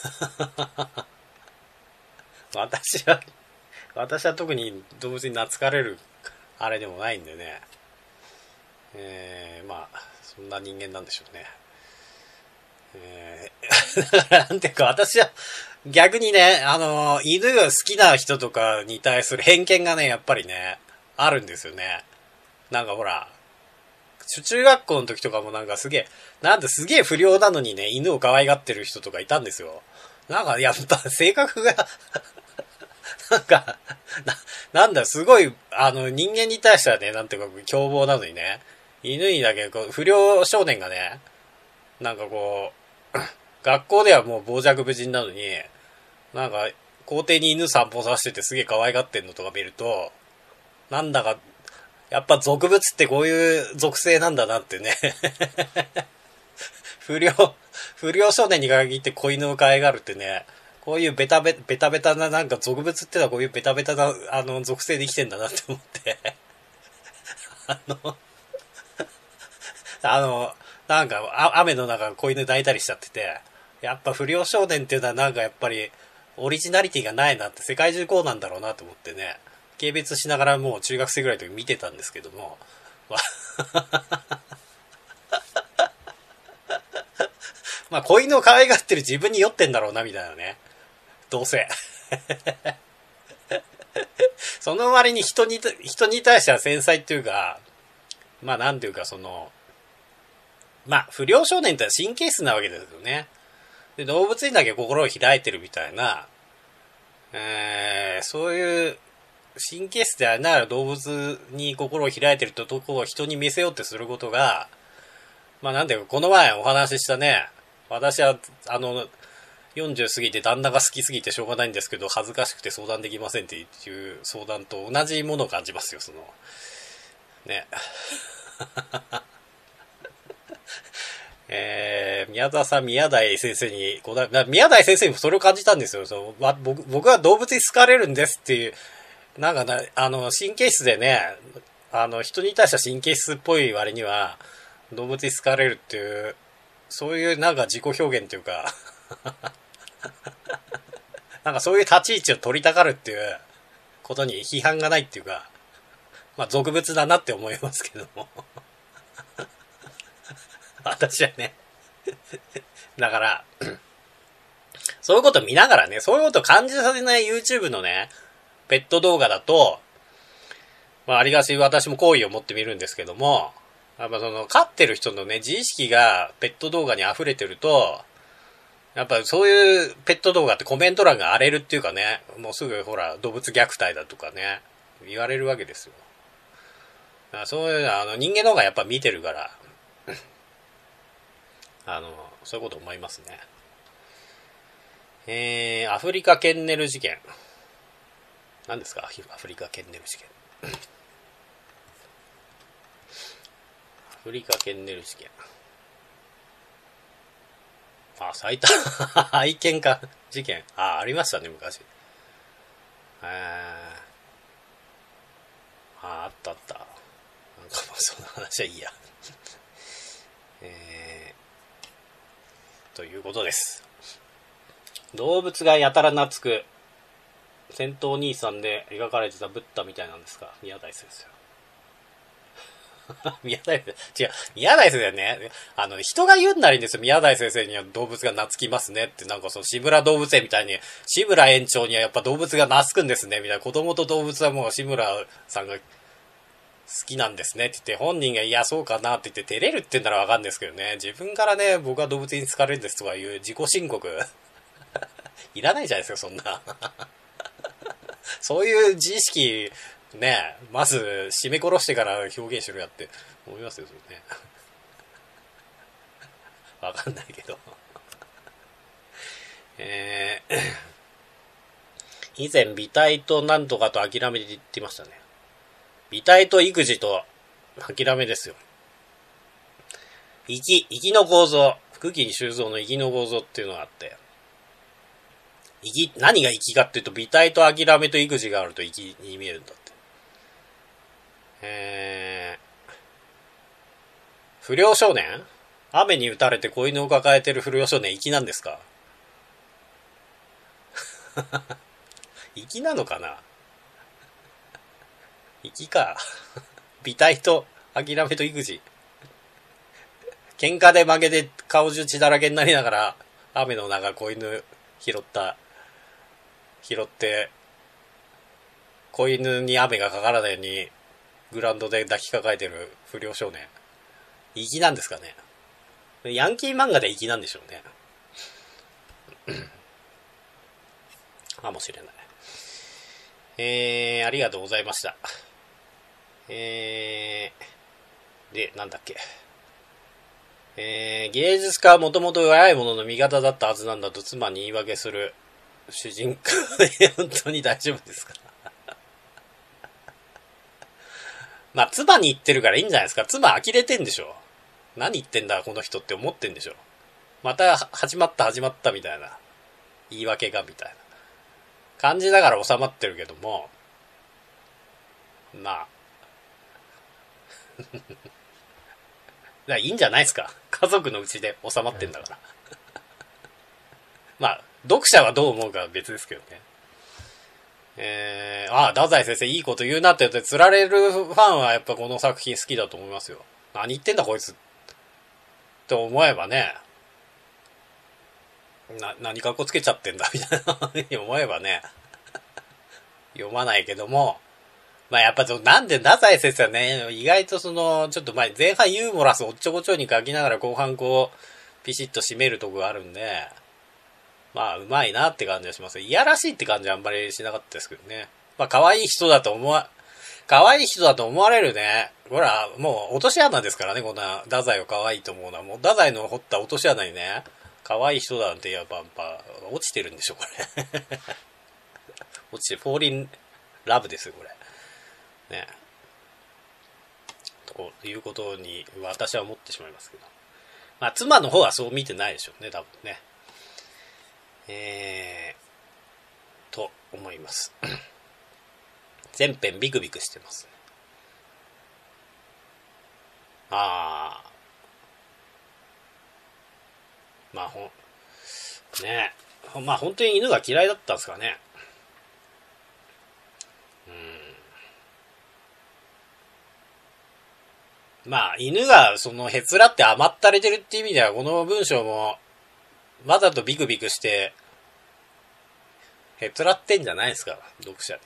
私は、私は特に動物に懐かれるあれでもないんでね。えー、まあ、そんな人間なんでしょうね。えー、だからなんていうか私は逆にね、あの、犬が好きな人とかに対する偏見がね、やっぱりね、あるんですよね。なんかほら、 中学校の時とかもなんかすげえ、なんてすげえ不良なのにね、犬を可愛がってる人とかいたんですよ。なんかやっぱ性格がなんか、な、なんだ、すごい、あの、人間に対してはね、なんていうか、凶暴なのにね、犬にだけ、こう、不良少年がね、なんかこう、学校ではもう傍若無人なのに、なんか、校庭に犬散歩させててすげえ可愛がってんのとか見ると、なんだか、やっぱ俗物ってこういう属性なんだなってね。不良、不良少年に限って子犬を可愛がるってね、こういうベタベタ、ベタベタななんか俗物ってのはこういうベタベタな、あの、属性で生きてんだなって思って。あの、あの、なんか、あ雨の中子犬抱いたりしちゃってて、やっぱ不良少年っていうのはなんかやっぱり、オリジナリティがないなって世界中こうなんだろうなと思ってね、軽蔑しながらもう中学生ぐらいの時見てたんですけども、まあ、子犬を可愛がってる自分に酔ってんだろうなみたいなね。どうせ。その割に人に、人に対しては繊細っていうか、まあなんていうかその、まあ不良少年って神経質なわけですよね。で、動物にだけ心を開いてるみたいな、えー、そういう神経質でありながら動物に心を開いてるとこを人に見せようってすることが、まあなんていうかこの前お話ししたね、私はあの、よんじゅう過ぎて旦那が好きすぎてしょうがないんですけど恥ずかしくて相談できませんっていう相談と同じものを感じますよ、そのね。えー、宮沢さん、宮台先生に、宮台先生にもそれを感じたんですよ。その僕僕は動物に好かれるんですっていう、なんかな、あの、神経質でね、あの、人に対しては神経質っぽい割には、動物に好かれるっていう、そういうなんか自己表現っていうか、なんかそういう立ち位置を取りたがるっていうことに批判がないっていうか、まあ俗物だなって思いますけども。私はね。だから、そういうこと見ながらね、そういうこと感じさせない YouTube のね、ペット動画だと、まあありがち私も好意を持って見るんですけども、やっぱその飼ってる人のね、自意識がペット動画に溢れてると、やっぱそういうペット動画ってコメント欄が荒れるっていうかね、もうすぐほら動物虐待だとかね、言われるわけですよ。だからそういうのはあの人間の方がやっぱ見てるから、あの、そういうこと思いますね。えー、アフリカケンネル事件。何ですかアフリカケンネル事件。アフリカケンネル事件。あ、埼玉、愛犬家事件。あ、ありましたね、昔。えー、あ、あったあった。なんかもうその話はいいや。えー、ということです。動物がやたら懐く戦闘兄さんで描かれてたブッダみたいなんですか、宮台先生。宮台先生、違う、宮台先生ね、あの、人が言うんならいいんですよ。宮台先生には動物が懐きますねって、なんかその、志村動物園みたいに、志村園長にはやっぱ動物が懐くんですね、みたいな。子供と動物はもう志村さんが好きなんですねって言って、本人がいや、そうかなって言って照れるって言うんならわかんないですけどね、自分からね、僕は動物に好かれるんですとかいう自己申告、いらないじゃないですか、そんな。そういう自意識、ね、まず、締め殺してから表現しろやって思いますよ、それね。わかんないけど。えー、以前、美体となんとかと諦めて言ってましたね。美体と育児と諦めですよ。息、息の構造、福木修造の息の構造っていうのがあって、息、何が息かっていうと、美体と諦めと育児があると息に見えるんだって。えー、不良少年？雨に打たれて子犬を抱えてる不良少年、息なんですか？息なのかな？息か。美体と諦めと育児。喧嘩で負けて顔中血だらけになりながら、雨の中子犬拾った、拾って、子犬に雨がかからないように、グラウンドで抱きかかえてる不良少年。 粋なんですかね。ヤンキー漫画で粋なんでしょうね。かもしれない。えー、ありがとうございました。えー、で、なんだっけ。えー、芸術家はもともと弱い者の味方だったはずなんだと妻に言い訳する主人公。本当に大丈夫ですか？まあ、妻に言ってるからいいんじゃないですか。妻呆れてんでしょ。何言ってんだこの人って思ってんでしょ。また始まった始まったみたいな。言い訳がみたいな感じだから収まってるけども。まあ。だからいいんじゃないですか。家族のうちで収まってんだから。まあ、読者はどう思うかは別ですけどね。えー、ああ、太宰先生いいこと言うなって言って釣られるファンはやっぱこの作品好きだと思いますよ。何言ってんだこいつって思えばね、な、何かっこつけちゃってんだみたいな思えばね、読まないけども、まあやっぱなんで太宰先生はね、意外とその、ちょっと前前半ユーモラスおっちょこちょいに書きながら後半こう、ピシッと締めるとこがあるんで、まあ、うまいなって感じがします。いやらしいって感じはあんまりしなかったですけどね。まあ、可愛い人だと思わ、可愛い人だと思われるね。ほら、もう落とし穴ですからね、こんな、太宰を可愛いと思うのは。もう、太宰の掘った落とし穴にね、可愛い人だなんて、やっぱ、やっぱ落ちてるんでしょ、これ。落ちて、フォーリンラブですよ、これ。ね。ということに、私は思ってしまいますけど。まあ、妻の方はそう見てないでしょうね、多分ね。えー、と思います。全編ビクビクしてます。あー。まあほん、ねえ。まあ本当に犬が嫌いだったんですかね。うん。まあ犬がそのへつらって甘ったれてるっていう意味ではこの文章もわざとビクビクしてへつらってんじゃないですか、読者に。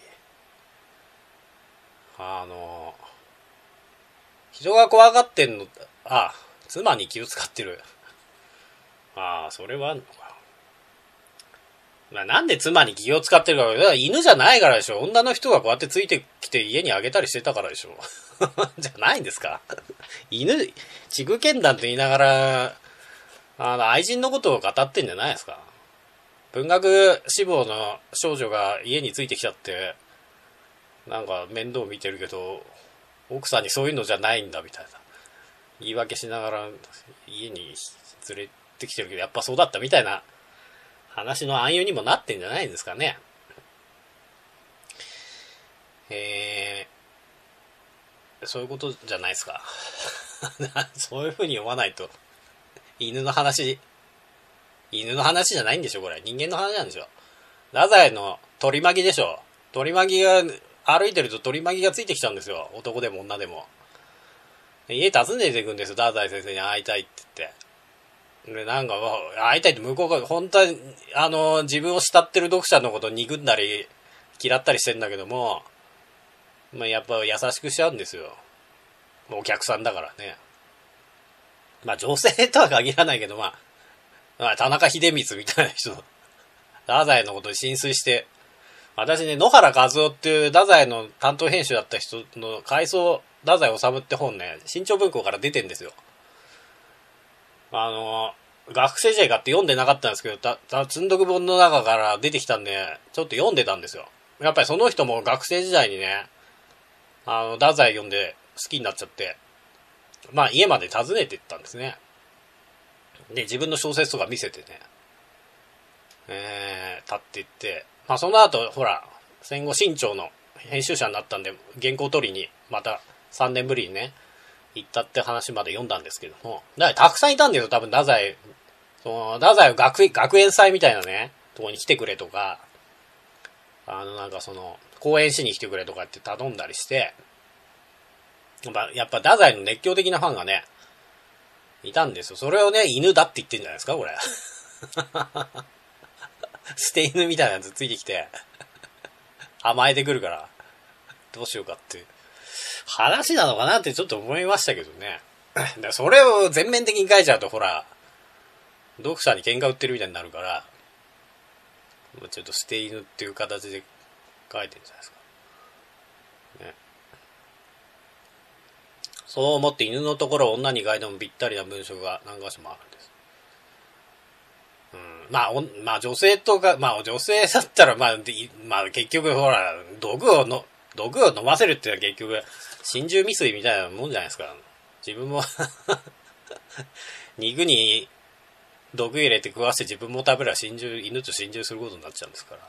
あの人が怖がってんの、ああ、妻に気を使ってる。ああ、それはあんのか。まあ、なんで妻に気を使ってるか、だから犬じゃないからでしょ。女の人がこうやってついてきて家にあげたりしてたからでしょ。じゃないんですか。犬、地区剣団と言いながら、あの、愛人のことを語ってんじゃないですか。文学志望の少女が家についてきちゃって、なんか面倒見てるけど、奥さんにそういうのじゃないんだみたいな。言い訳しながら家に連れてきてるけど、やっぱそうだったみたいな話の暗喩にもなってんじゃないんですかね。えー、そういうことじゃないですか。そういう風に読まないと。犬の話、犬の話じゃないんでしょ、これ。人間の話なんでしょ。太宰の取り巻きでしょ。取り巻きが、歩いてると取り巻きがついてきちゃうんですよ。男でも女でも。家訪ねていくんですよ、太宰先生に会いたいって言って。で、なんか、会いたいって向こうが、本当は、あの、自分を慕ってる読者のことを憎んだり、嫌ったりしてんだけども、まあ、やっぱ優しくしちゃうんですよ。お客さんだからね。まあ、女性とは限らないけど、まあ、まあ、田中秀光みたいな人、太宰のことに浸水して、私ね、野原和夫っていう太宰の担当編集だった人の回想、太宰治って本ね、新潮文庫から出てんですよ。あの、学生時代買って読んでなかったんですけど、た、た、積んどく本の中から出てきたんで、ちょっと読んでたんですよ。やっぱりその人も学生時代にね、あの、太宰読んで好きになっちゃって、まあ家まで訪ねて行ったんですね。で、自分の小説とか見せてね、えー、立っていって、まあその後、ほら、戦後新潮の編集者になったんで、原稿取りに、またさんねんぶりにね、行ったって話まで読んだんですけども、だからたくさんいたんですよ、多分、太宰。その、太宰を学、学園祭みたいなね、とこに来てくれとか、あの、なんかその、講演しに来てくれとかって頼んだりして、やっぱ、やっぱ太宰の熱狂的なファンがね、いたんですよ。それをね、犬だって言ってんじゃないですか、これ。捨て犬みたいなやつついてきて、甘えてくるから、どうしようかっていう話なのかなってちょっと思いましたけどね。 だそれを全面的に書いちゃうと、ほら、読者に喧嘩売ってるみたいになるから、ちょっと捨て犬っていう形で書いてるんじゃないですか。ね。そう思って犬のところを女に書いてもぴったりな文章が何箇所もあるんです。うん、まあ、まあ女性とか、まあ女性だったら、まあ、まあ結局ほら、毒をの、毒を飲ませるっていうのは結局、心中未遂みたいなもんじゃないですか。自分も肉に毒入れて食わせて自分も食べれば心中、犬と心中することになっちゃうんですから。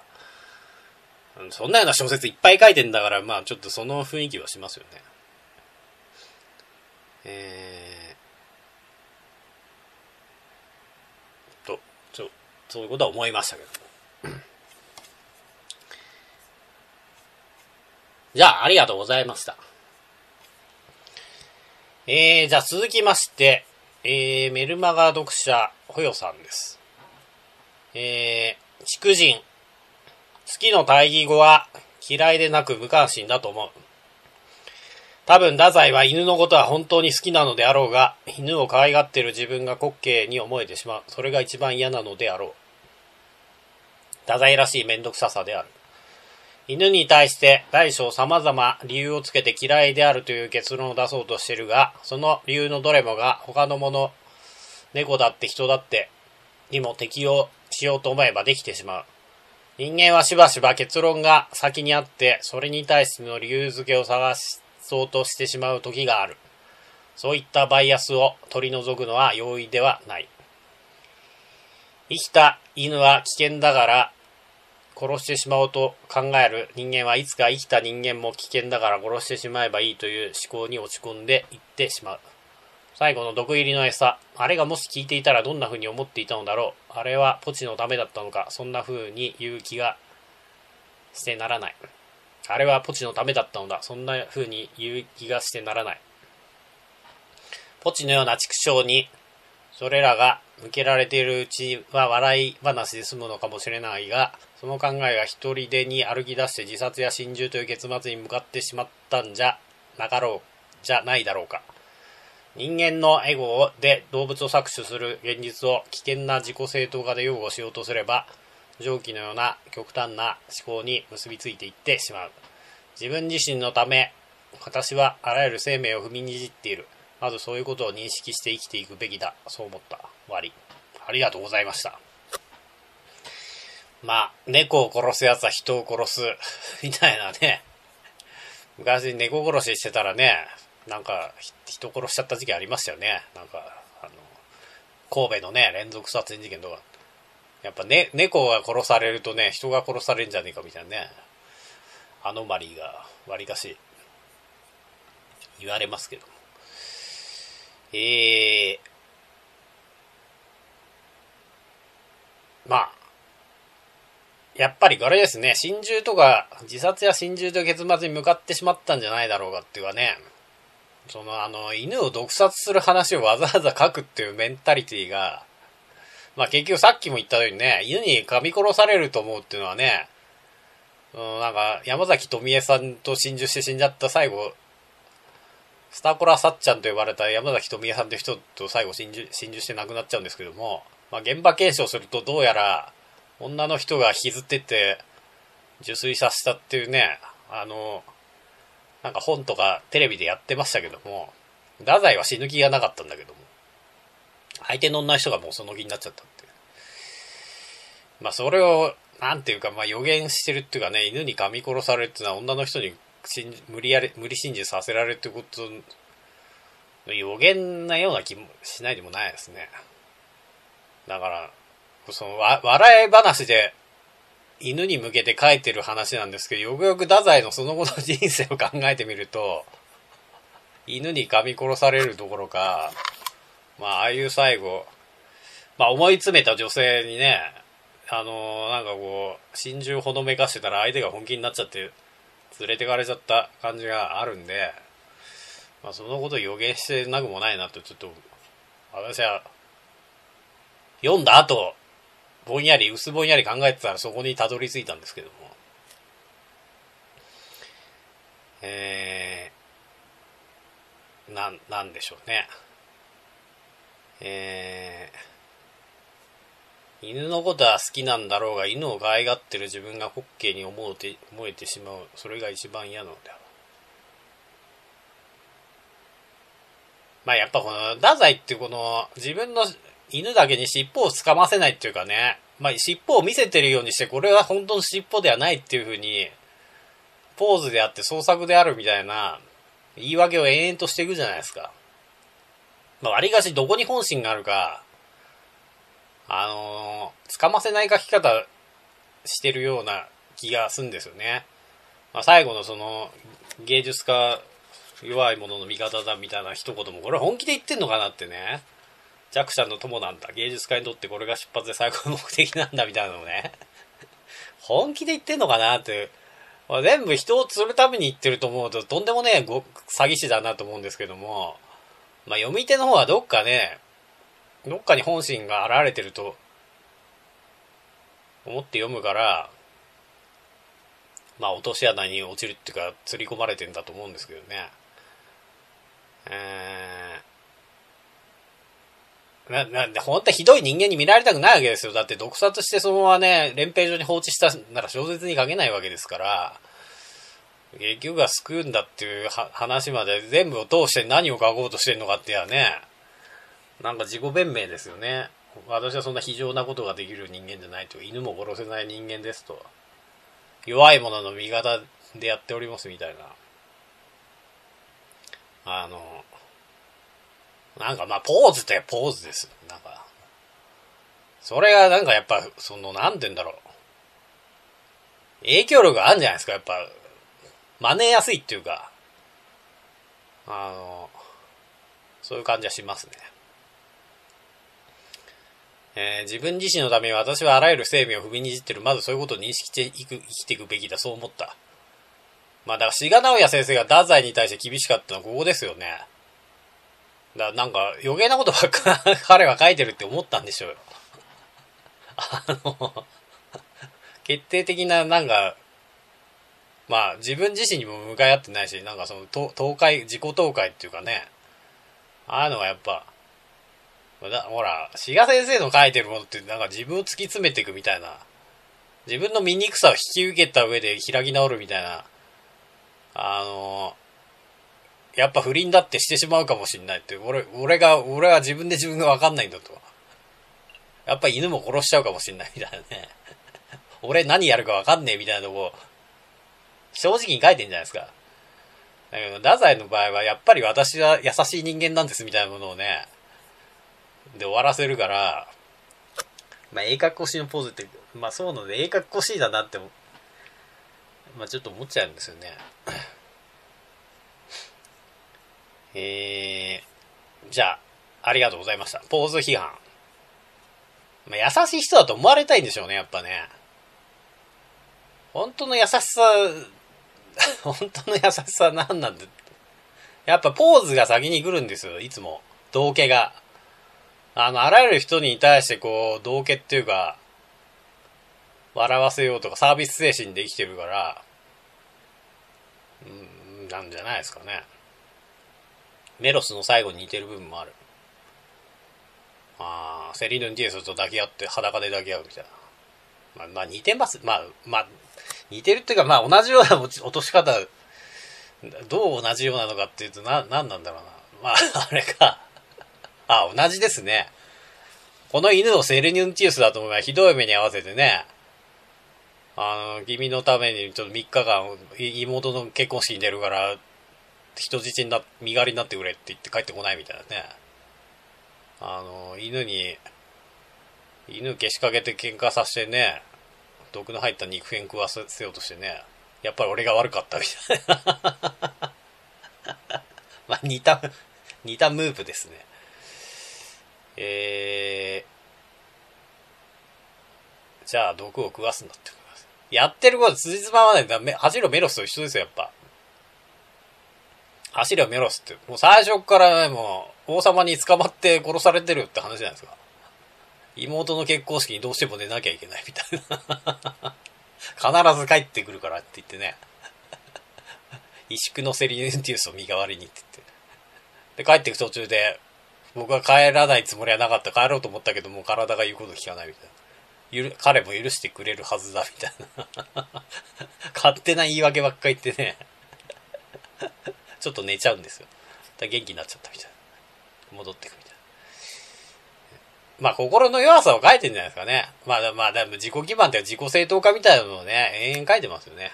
そんなような小説いっぱい書いてんだから、まあちょっとその雰囲気はしますよね。えー、と、ちょ、そういうことは思いましたけども。じゃあ、ありがとうございました。えー、じゃあ続きまして、えー、メルマガ読者、ほよさんです。えー、畜人。好きの対義語は嫌いでなく無関心だと思う。多分、太宰は犬のことは本当に好きなのであろうが、犬を可愛がっている自分が滑稽に思えてしまう。それが一番嫌なのであろう。太宰らしいめんどくささである。犬に対して大小様々理由をつけて嫌いであるという結論を出そうとしているが、その理由のどれもが他のもの、猫だって人だってにも適用しようと思えばできてしまう。人間はしばしば結論が先にあって、それに対しての理由付けを探そうとしてしまう時がある。そういったバイアスを取り除くのは容易ではない。生きた犬は危険だから殺してしまおうと考える人間はいつか生きた人間も危険だから殺してしまえばいいという思考に落ち込んでいってしまう。最後の毒入りの餌。あれがもし聞いていたらどんな風に思っていたのだろう。あれはポチのためだったのか。そんな風に言う気がしてならない。あれはポチのためだったのだ。そんな風に言う気がしてならない。ポチのような畜生にそれらが向けられているうちは笑い話で済むのかもしれないが、その考えが一人でに歩き出して自殺や心中という結末に向かってしまったんじゃなかろう、じゃないだろうか。人間のエゴで動物を搾取する現実を危険な自己正当化で擁護しようとすれば、上記のような極端な思考に結びついていってしまう。自分自身のため、私はあらゆる生命を踏みにじっている。まずそういうことを認識して生きていくべきだ。そう思った。終わり。ありがとうございました。まあ、猫を殺すやつは人を殺す。みたいなね。昔猫殺ししてたらね、なんか人殺しちゃった時期ありましたよね。なんか、あの、神戸のね、連続殺人事件とか。やっぱね、猫が殺されるとね、人が殺されるんじゃねえかみたいなね。アノマリーが割かし言われますけども。えー、まあ、やっぱりあれですね、心中とか、自殺や心中という結末に向かってしまったんじゃないだろうかっていうかね、そのあの、犬を毒殺する話をわざわざ書くっていうメンタリティが、まあ結局さっきも言ったようにね、犬に噛み殺されると思うっていうのはね、うん、なんか山崎富江さんと心中して死んじゃった最後、スタコラサッチャンと呼ばれた山崎富江さんという人と最後心中、心中して亡くなっちゃうんですけども、まあ現場検証するとどうやら女の人が引きずってって受水させたっていうね、あの、なんか本とかテレビでやってましたけども、太宰は死ぬ気がなかったんだけども、相手の女の人がもうその気になっちゃったっていう。まあそれを、なんていうか、まあ予言してるっていうかね、犬に噛み殺されるっていうのは女の人に無理やり、無理心中させられるってことの予言なような気もしないでもないですね。だから、そのわ笑い話で犬に向けて書いてる話なんですけど、よくよく太宰のその後の人生を考えてみると、犬に噛み殺されるどころか、まあああいう最後、まあ思い詰めた女性にね、あのー、なんかこう心中ほのめかしてたら相手が本気になっちゃって連れてかれちゃった感じがあるんで、まあそのことを予言してなくもないなとちょっと私は読んだ後ぼんやり薄ぼんやり考えてたらそこにたどり着いたんですけども、えー、なんなんでしょうね。 えー、犬のことは好きなんだろうが、犬を可愛がってる自分が滑稽に思うて思えてしまう。それが一番嫌なのだ。まあやっぱこの、太宰ってこの、自分の犬だけに尻尾をつかませないっていうかね、まあ尻尾を見せてるようにして、これは本当の尻尾ではないっていう風に、ポーズであって創作であるみたいな、言い訳を延々としていくじゃないですか。まあ割りかしどこに本心があるか、あのー、つかませない書き方してるような気がするんですよね。まあ最後のその、芸術家、弱い者の味方だみたいな一言も、これ本気で言ってんのかなってね。弱者の友なんだ。芸術家にとってこれが出発で最高の目的なんだみたいなのね。本気で言ってんのかなって。全部人を釣るために言ってると思うと、とんでもねえ詐欺師だなと思うんですけども、まあ読み手の方はどっかね、どっかに本心が現れてると思って読むから、まあ落とし穴に落ちるっていうか、釣り込まれてんだと思うんですけどね。えー、な、なんで、本当はひどい人間に見られたくないわけですよ。だって毒殺してそのままね、連兵場に放置したなら小説に書けないわけですから、結局は救うんだっていう話まで全部を通して何を書こうとしてるのかってやね、なんか自己弁明ですよね。私はそんな非常なことができる人間じゃないと、犬も殺せない人間ですと。弱い者の味方でやっておりますみたいな。あの、なんかまあ、ポーズってポーズです。なんか、それがなんかやっぱ、その、なんて言うんだろう。影響力があるんじゃないですか、やっぱ。真似やすいっていうか、あの、そういう感じはしますね。えー、自分自身のために私はあらゆる生命を踏みにじってる。まずそういうことを認識していく、生きていくべきだ、そう思った。まあだから、志賀直哉先生が太宰に対して厳しかったのはここですよね。だからなんか余計なことばっか彼は書いてるって思ったんでしょうよ。あの、決定的ななんか、まあ自分自身にも向かい合ってないし、なんかその倒壊、自己倒壊っていうかね、ああいうのがやっぱ、だほら、志賀先生の書いてるものってなんか自分を突き詰めていくみたいな、自分の醜さを引き受けた上で開き直るみたいな、あの、やっぱ不倫だってしてしまうかもしんないって、俺、俺が、俺は自分で自分がわかんないんだと。やっぱ犬も殺しちゃうかもしんないみたいなね。俺何やるかわかんねえみたいなとこ、正直に書いてんじゃないですか。だけど、太宰の場合はやっぱり私は優しい人間なんですみたいなものをね、で終わらせるから、まあ、鋭角腰のポーズって、まあそうなので、鋭角腰だなって、まあちょっと思っちゃうんですよね。えー、じゃあ、ありがとうございました。ポーズ批判。まあ、優しい人だと思われたいんでしょうね、やっぱね。本当の優しさ、本当の優しさなんなんだ。やっぱポーズが先に来るんですよ、いつも。道化が。あの、あらゆる人に対してこう、道化っていうか、笑わせようとかサービス精神で生きてるから、うん、なんじゃないですかね。メロスの最後に似てる部分もある。あー、セリヌンティエスと抱き合って裸で抱き合うみたいな。まあ、まあ、似てます。まあ、まあ、似てるっていうか、まあ同じような落とし方、どう同じようなのかっていうと、な、なんなんだろうな。まあ、あれか。あ、同じですね。この犬をセリヌンティエスだと思えばひどい目に合わせてね、あの、君のためにちょっとみっかかん、妹の結婚式に出るから、人質にな、身代わりになってくれって言って帰ってこないみたいなね。あの、犬に、犬けしかけて喧嘩させてね、毒の入った肉片食わせようとしてね、やっぱり俺が悪かったみたいな。まあ似た、似たムーブですね。えー、じゃあ毒を食わすんだって思います。やってること辻褄はね、走るメロスと一緒ですよ、やっぱ。走るメロスって、もう最初からね、もう王様に捕まって殺されてるって話じゃないですか。妹の結婚式にどうしても出なきゃいけないみたいな。必ず帰ってくるからって言ってね。萎縮のセリヌンティウスを身代わりにって言って。で、帰ってく途中で、 僕は帰らないつもりはなかった。帰ろうと思ったけど、もう体が言うこと聞かないみたいな。ゆる彼も許してくれるはずだみたいな。勝手な言い訳ばっかり言ってね。ちょっと寝ちゃうんですよ。だ元気になっちゃったみたいな。戻ってくみたいな。まあ、心の弱さを書いてるんじゃないですかね。まあ、まあ、でも自己基盤って自己正当化みたいなのをね、延々書いてますよね。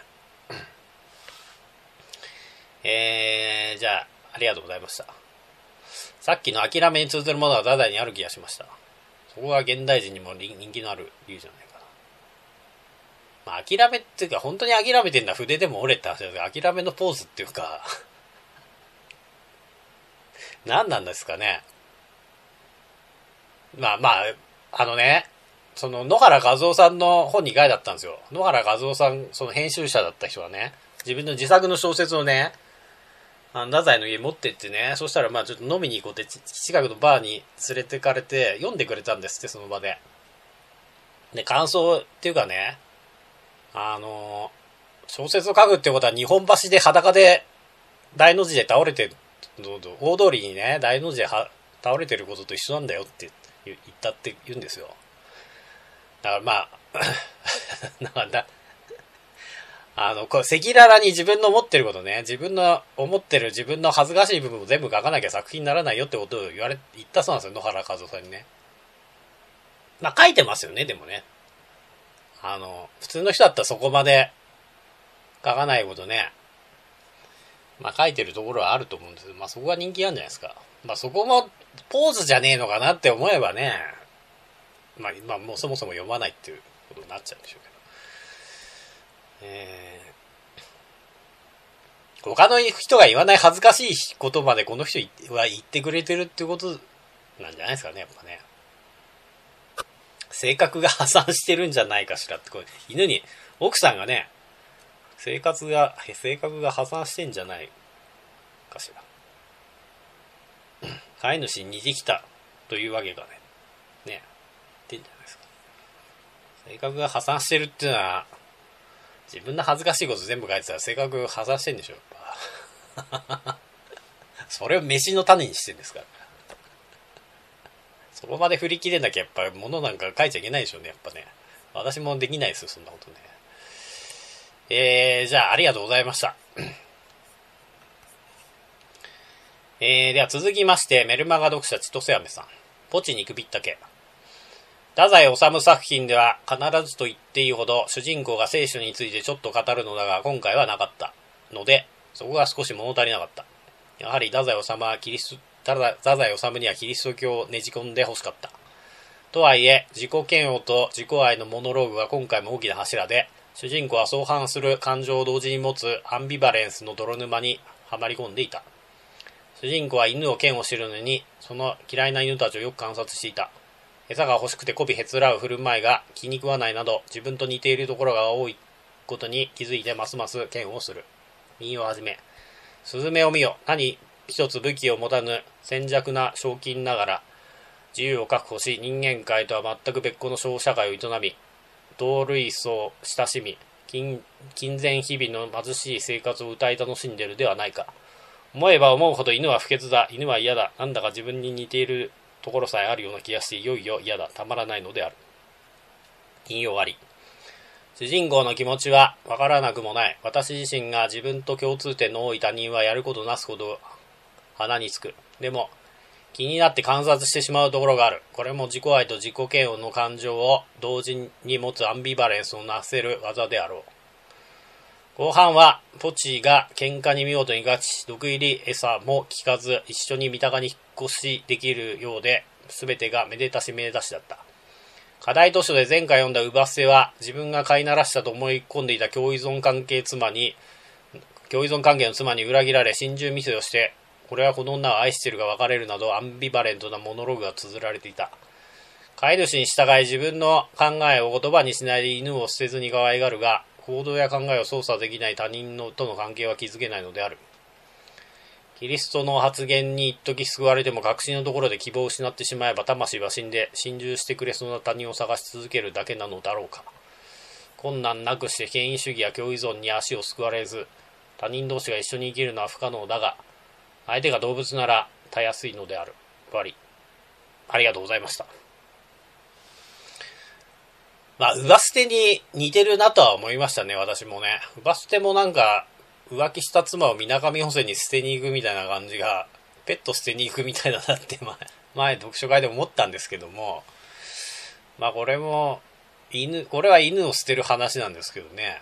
えー、じゃあ、ありがとうございました。さっきの諦めに通ずるものは太宰にある気がしました。そこが現代人にも人気のある理由じゃないかな。まあ、諦めっていうか、本当に諦めてんだ筆でも折れって話ですが、諦めのポーズっていうか、何なんですかね。まあまあ、あのね、その野原和夫さんの本に書いてあったんですよ。野原和夫さん、その編集者だった人はね、自分の自作の小説をね、あの太宰の家持ってってね、そしたらまあちょっと飲みに行こうって近くのバーに連れてかれて読んでくれたんですって、その場で。で、感想っていうかね、あの、小説を書くってことは日本橋で裸で大の字で倒れて、大通りにね、大の字で倒れてることと一緒なんだよって言ったって言うんですよ。だからまあ、なんだ、あの、こう、赤裸々に自分の思ってることね、自分の思ってる自分の恥ずかしい部分を全部書かなきゃ作品にならないよってことを言われ、言ったそうなんですよ、野原和夫さんにね。まあ書いてますよね、でもね。あの、普通の人だったらそこまで書かないことね、まあ書いてるところはあると思うんですけど、まあそこが人気なんじゃないですか。まあそこもポーズじゃねえのかなって思えばね、まあ、まあもうそもそも読まないっていうことになっちゃうんでしょうけど。えー、他の人が言わない恥ずかしいことまでこの人は言ってくれてるっていうことなんじゃないですかね、やっぱね。性格が破産してるんじゃないかしらって、これ犬に、奥さんがね、生活が、性格が破産してんじゃないかしら。飼い主に似てきたというわけがね、ね、言ってんじゃないですか。性格が破産してるっていうのは、自分の恥ずかしいこと全部書いてたら性格破産してんでしょ、やっぱ。それを飯の種にしてんですから。そこまで振り切れなきゃやっぱ物なんか書いちゃいけないでしょうね、やっぱね。私もできないですよ、そんなことね。えー、じゃあありがとうございました。えー、では続きまして、メルマガ読者千歳飴さん。ポチに首ったけ。太宰治作品では必ずと言っていいほど主人公が聖書についてちょっと語るのだが今回はなかったので、そこが少し物足りなかった。やはり太宰治はキリスト、太宰治にはキリスト教をねじ込んで欲しかった。とはいえ、自己嫌悪と自己愛のモノローグが今回も大きな柱で、主人公は相反する感情を同時に持つアンビバレンスの泥沼にはまり込んでいた。主人公は犬を嫌悪しているのに、その嫌いな犬たちをよく観察していた。餌が欲しくて媚びへつらう振る舞いが気に食わないなど、自分と似ているところが多いことに気づいてますます嫌悪をする。右をはじめ、スズメを見よ。何一つ武器を持たぬ戦弱な賞金ながら、自由を確保し、人間界とは全く別個の小社会を営み、同類層親しみ、金銭日々の貧しい生活を歌い楽しんでいるではないか。思えば思うほど犬は不潔だ。犬は嫌だ。なんだか自分に似ているところさえあるような気がしていよいよ嫌だ。たまらないのである。引用あり。主人公の気持ちはわからなくもない。私自身が自分と共通点の多い他人はやることなすほど鼻につく。でも、気になって観察してしまうところがある。これも自己愛と自己嫌悪の感情を同時に持つアンビバレンスをなせる技であろう。後半は、ポチが喧嘩に見事に勝ち、毒入り餌も効かず、一緒に三鷹に引っ越しできるようで、すべてがめでたしめでたしだった。課題図書で前回読んだウバッセは、自分が飼いならしたと思い込んでいた共依存関係妻に、共依存関係の妻に裏切られ、心中未遂をして、俺はこの女を愛しているが別れるなど、アンビバレントなモノローグが綴られていた。飼い主に従い自分の考えを言葉にしないで犬を捨てずに可愛がるが、行動や考えを操作できない他人のとの関係は築けないのである。キリストの発言に一時救われても確信のところで希望を失ってしまえば魂は死んで心中してくれそうな他人を探し続けるだけなのだろうか。困難なくして権威主義や共依存に足をすくわれず、他人同士が一緒に生きるのは不可能だが、相手が動物ならたやすいのである。終わり。 ありがとうございました。まあ、ウバステに似てるなとは思いましたね、私もね。ウバステもなんか、浮気した妻を水上温泉に捨てに行くみたいな感じが、ペット捨てに行くみたいだなって前、前読書会で思ったんですけども、まあこれも、犬、これは犬を捨てる話なんですけどね。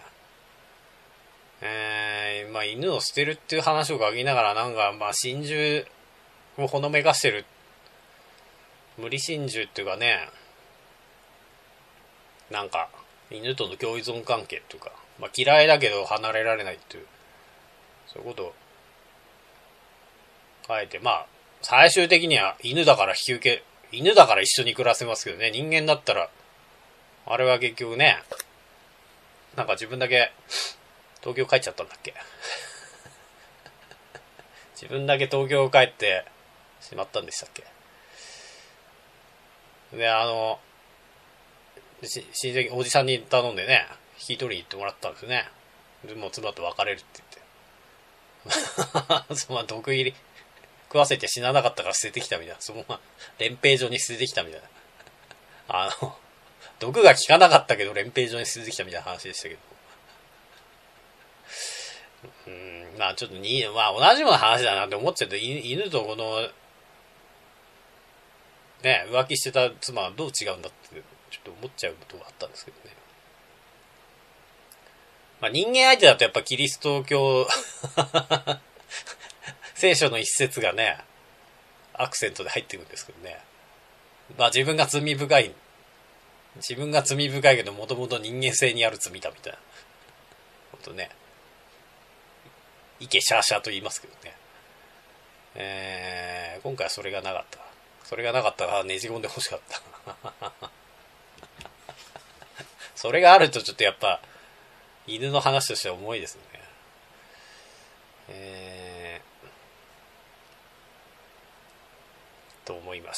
えー、まあ犬を捨てるっていう話を書きながらなんか、まあ心中をほのめかしてる。無理心中っていうかね、なんか、犬との共依存関係というか、まあ嫌いだけど離れられないっていう、そういうことを書いて、まあ、最終的には犬だから引き受け、犬だから一緒に暮らせますけどね、人間だったら、あれは結局ね、なんか自分だけ東京帰っちゃったんだっけ自分だけ東京帰ってしまったんでしたっけ。で、あの、親戚、おじさんに頼んでね、引き取りに行ってもらったんですよね。でもう妻と別れるって言って。その毒入り、食わせて死ななかったから捨ててきたみたいな。そのまま、練兵場に捨ててきたみたいな。あの、毒が効かなかったけど練兵場に捨ててきたみたいな話でしたけど。うん、まあちょっとに、まあ同じような話だなって思っちゃうと、犬とこの、ね、浮気してた妻はどう違うんだって、ちょっと思っちゃうことがあったんですけどね。まあ人間相手だとやっぱキリスト教、聖書の一節がね、アクセントで入ってくるんですけどね。まあ自分が罪深い、自分が罪深いけどもともと人間性にある罪だみたいな。ほんとね。イケシャーシャーと言いますけどね。えー、今回はそれがなかった。それがなかったらねじ込んでほしかった。それがあるとちょっとやっぱ、犬の話としては重いですね。えー、と思いました。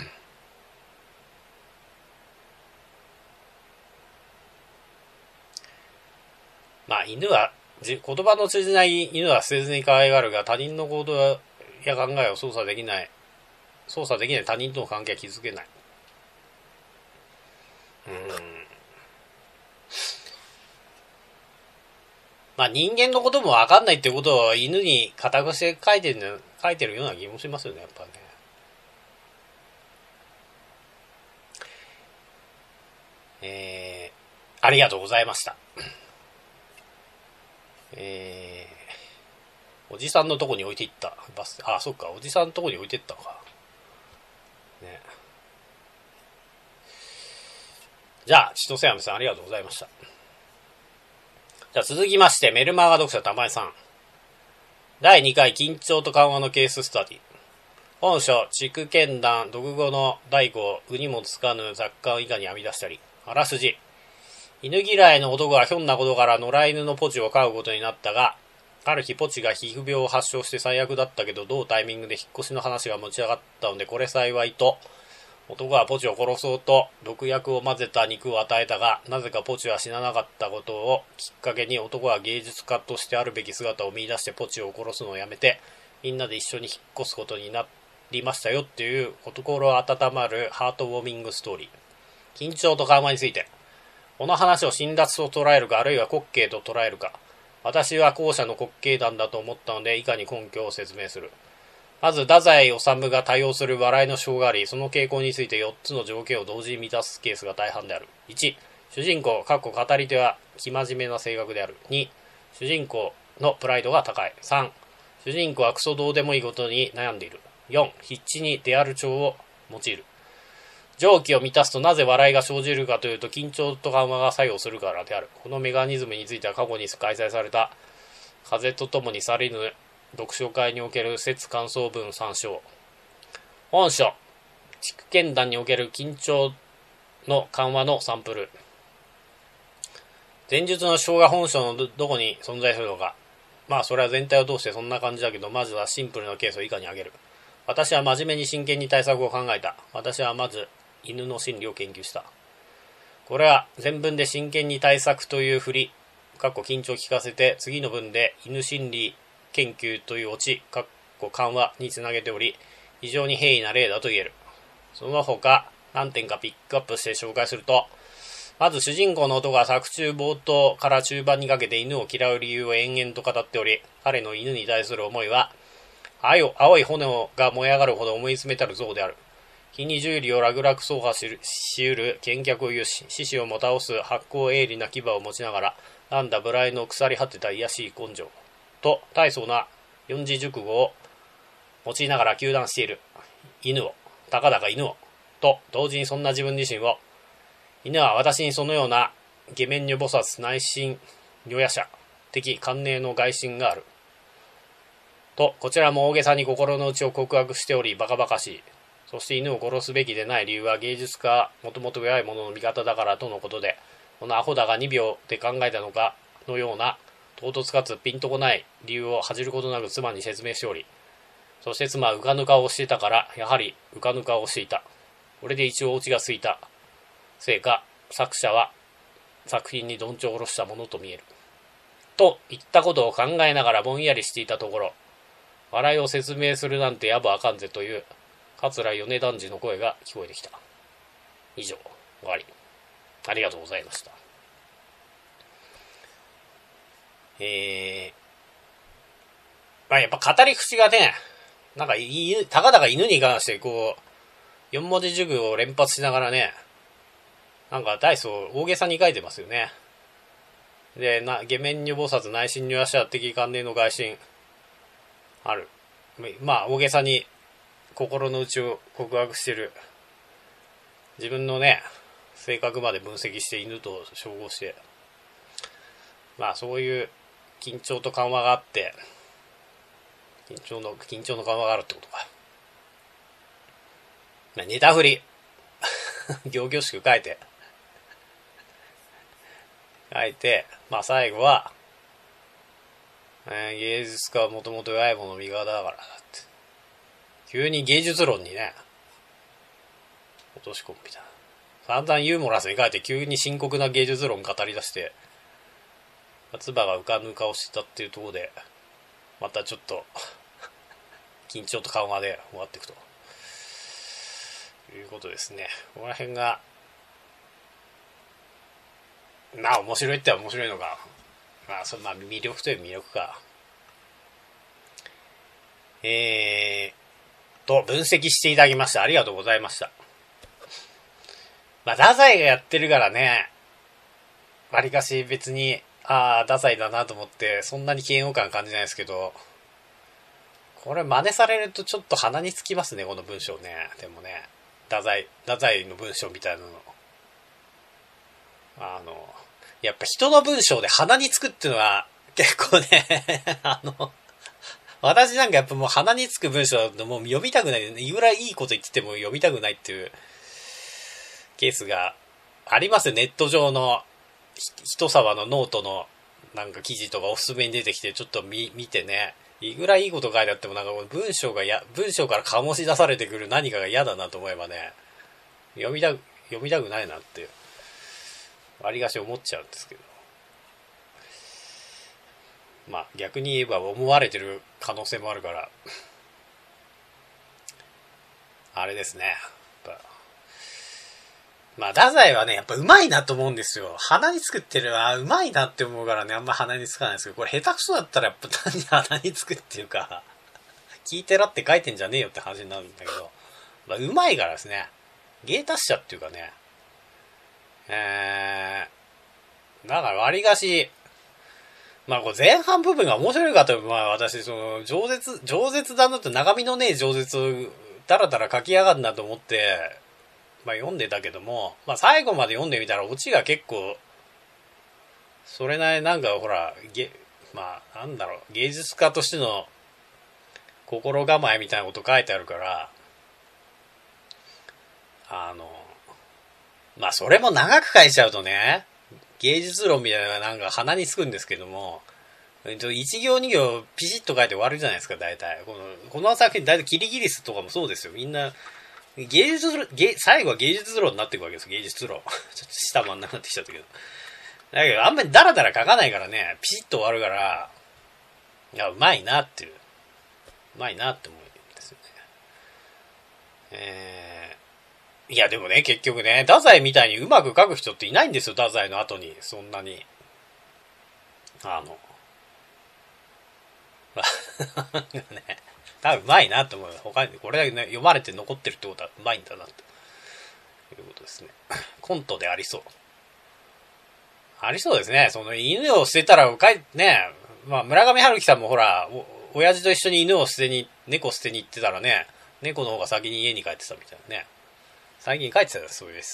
まあ犬は、言葉の通じない犬は捨てずに可愛がるが、他人の行動や考えを操作できない、操作できない他人との関係は築けない。うーん。まあ人間のこともわかんないってことを犬に固くして書いてる、書いてるような気もしますよね、やっぱね。えー、ありがとうございました。えー、おじさんのとこに置いていったバス、あ、そっか、おじさんのとこに置いてったのか。ね。じゃあ、千歳山さんありがとうございました。じゃあ続きまして、メルマガ読者玉井さん。だいにかい緊張と緩和のケーススタディ。本書、畜剣談、読語の第五、うにもつかぬ雑感を以下に編み出したり。あらすじ。犬嫌いの男がひょんなことから野良犬のポチを飼うことになったが、ある日ポチが皮膚病を発症して最悪だったけど、同タイミングで引っ越しの話が持ち上がったので、これ幸いと、男はポチを殺そうと毒薬を混ぜた肉を与えたが、なぜかポチは死ななかったことをきっかけに男は芸術家としてあるべき姿を見出してポチを殺すのをやめて、みんなで一緒に引っ越すことになりましたよっていう心温まるハートウォーミングストーリー。緊張と緩和について。この話を辛辣と捉えるか、あるいは滑稽と捉えるか。私は後者の滑稽談だと思ったので、以下に根拠を説明する。まず、太宰治が多用する笑いの章があり、その傾向についてよっつの条件を同時に満たすケースが大半である。いち、主人公、かっこ語り手は生真面目な性格である。に、主人公のプライドが高い。さん、主人公はクソどうでもいいことに悩んでいる。よん、必死にデアル調を用いる。上記を満たすとなぜ笑いが生じるかというと、緊張と緩和が作用するからである。このメカニズムについては過去に開催された風とともに去りぬ読書会における説感想文参照。本書、畜剣談における緊張の緩和のサンプル。前述の章が本書の ど, どこに存在するのか。まあそれは全体を通してそんな感じだけど、まずはシンプルなケースを以下に挙げる。私は真面目に真剣に対策を考えた。私はまず犬の心理を研究した。これは全文で真剣に対策という振り、かっこ緊張を聞かせて、次の文で犬心理研究というオチ、かっこ緩和につなげており、非常に平易な例だと言える。 その他、何点かピックアップして紹介すると、まず主人公の男が作中冒頭から中盤にかけて犬を嫌う理由を延々と語っており、彼の犬に対する思いは、青い炎が燃え上がるほど思い詰めたる像である。火に十里を楽々走破しうる見客を有し、獅子をも倒す発光鋭利な牙を持ちながら、なんだ無頼の腐り果てた卑しい根性。と、大層な四字熟語を用いながら糾弾している。犬を、たかだか犬を。と、同時にそんな自分自身を、犬は私にそのような下面女菩薩内心女夜叉的観念の外心がある。と、こちらも大げさに心の内を告白しており、バカバカしい。そして犬を殺すべきでない理由は芸術家、もともと弱い者の味方だからとのことで、このアホだがにびょうで考えたのかのような、唐突かつピンとこない理由を恥じることなく妻に説明しており、そして妻は浮かぬ顔をしていたから、やはり浮かぬ顔をしていた。これで一応お家がついた。せいか、作者は作品にどんちょを下ろしたものと見える。といったことを考えながらぼんやりしていたところ、笑いを説明するなんてやぶあかんぜという、桂米男児の声が聞こえてきた。以上、終わり。ありがとうございました。えー、まあやっぱ語り口がね、なんか犬、たかだか犬に関してこう、四文字熟語を連発しながらね、なんか大層大げさに書いてますよね。で、な、下面女菩薩内心女夜叉的観念の外心、ある。まあ大げさに心の内を告白してる。自分のね、性格まで分析して犬と照合して、まあそういう緊張と緩和があって、緊張の、緊張の緩和があるってことか。ネタ振り。仰々しく書いて。書いて、まあ最後は、えー、芸術家はもともと弱いもの味方だからだって。急に芸術論にね、落とし込むみたいな。散々ユーモラスに書いて急に深刻な芸術論語り出して、唾が浮かぬ顔してたっていうところで、またちょっと、緊張と緩和で終わっていくと。いうことですね。ここら辺が、なあ、面白いって面白いのか。まあ、そまあ、魅力という魅力か。えーと、分析していただきましてありがとうございました。まあ、太宰がやってるからね、わりかし別に、ああ、太宰だなと思って、そんなに嫌悪感感じないですけど、これ真似されるとちょっと鼻につきますね、この文章ね。でもね、太宰、太宰の文章みたいなの。あの、やっぱ人の文章で鼻につくっていうのは結構ね、あの、私なんかやっぱもう鼻につく文章だともう読みたくない。いくらいいこと言ってても読みたくないっていうケースがありますよ。ネット上の人様のノートのなんか記事とかおすすめに出てきてちょっと見、見てね。いくらいいこと書いてあってもなんか文章がや、文章から醸し出されてくる何かが嫌だなと思えばね、読みたく、読みたくないなって、割りがし思っちゃうんですけど。まあ逆に言えば思われてる可能性もあるから、あれですね。やっぱまあ太宰はね、やっぱ上手いなと思うんですよ。鼻につくってるは上手いなって思うからね、あんま鼻につかないんですけど、これ下手くそだったらやっぱ単に鼻につくっていうか、聞いてらって書いてんじゃねえよって話になるんだけど、まあ上手いからですね、芸達者っていうかね、えー、だから割り菓子、まあこれ前半部分が面白いかと、まあ私、その、饒舌、饒舌だなと中身のねえ饒舌をだらだら書きやがるなと思って、まあ読んでたけども、まあ最後まで読んでみたらオチが結構、それなりなんかほら、げ、まあなんだろう、芸術家としての心構えみたいなこと書いてあるから、あの、まあそれも長く書いちゃうとね、芸術論みたいなのがなんか鼻につくんですけども、一行二行ピシッと書いて終わるじゃないですか、大体。この、この作品、大体キリギリスとかもそうですよ。みんな、芸術論、最後は芸術論になっていくわけですよ、芸術論。ちょっと下真ん中になってきちゃったけど。だけど、あんまりダラダラ書かないからね、ピシッと終わるから、いや、うまいなっていう。うまいなって思うんですよね。えいやでもね、結局ね、太宰みたいにうまく書く人っていないんですよ、太宰の後に。そんなに。あの、ね、多分うまいなと思う。他に、これだけね、読まれて残ってるってことはうまいんだな、ということですね。コントでありそう。ありそうですね。その犬を捨てたら、かい、ね、まあ村上春樹さんもほら、お、親父と一緒に犬を捨てに、猫捨てに行ってたらね、猫の方が先に家に帰ってたみたいなね。最近帰ってたよ、そういうです。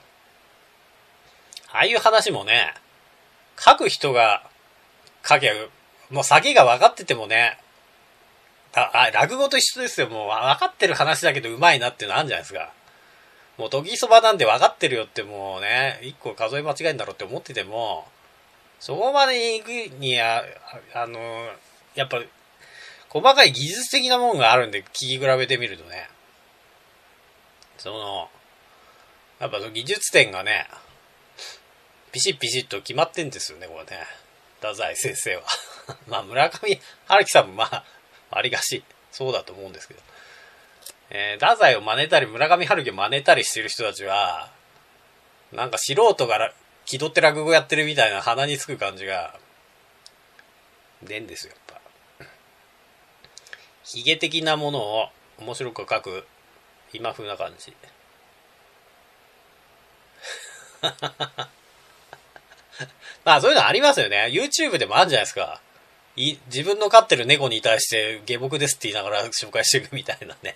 ああいう話もね、書く人が書きゃ、もう先が分かっててもね、あ、あ、落語と一緒ですよ。もう分かってる話だけどうまいなっていうのあるんじゃないですか。もう時そばなんで分かってるよってもうね、一個数え間違えんだろうって思ってても、そこまで行くには、あの、やっぱ、細かい技術的なもんがあるんで、聞き比べてみるとね。その、やっぱ技術点がね、ピシッピシッと決まってんですよね、これね。太宰先生は。まあ、村上春樹さんもまあ、ありがし、そうだと思うんですけど。えー、太宰を真似たり、村上春樹を真似たりしてる人たちは、なんか素人が気取って落語やってるみたいな鼻につく感じが、出んですよ、やっぱ。ヒゲ的なものを面白く書く、今風な感じ。まあそういうのありますよね。YouTube でもあるんじゃないですか。い自分の飼ってる猫に対して下僕ですって言いながら紹介していくみたいなね。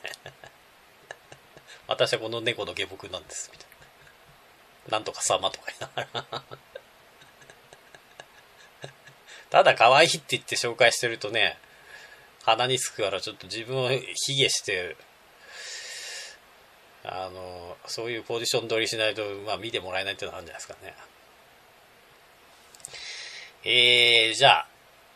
私はこの猫の下僕なんですみたいな。なんとか様とか言いながら。ただ可愛いって言って紹介してるとね、鼻につくからちょっと自分を卑下して、あの、そういうポジション取りしないと、まあ見てもらえないっていうのはあるんじゃないですかね。えー、じゃあ、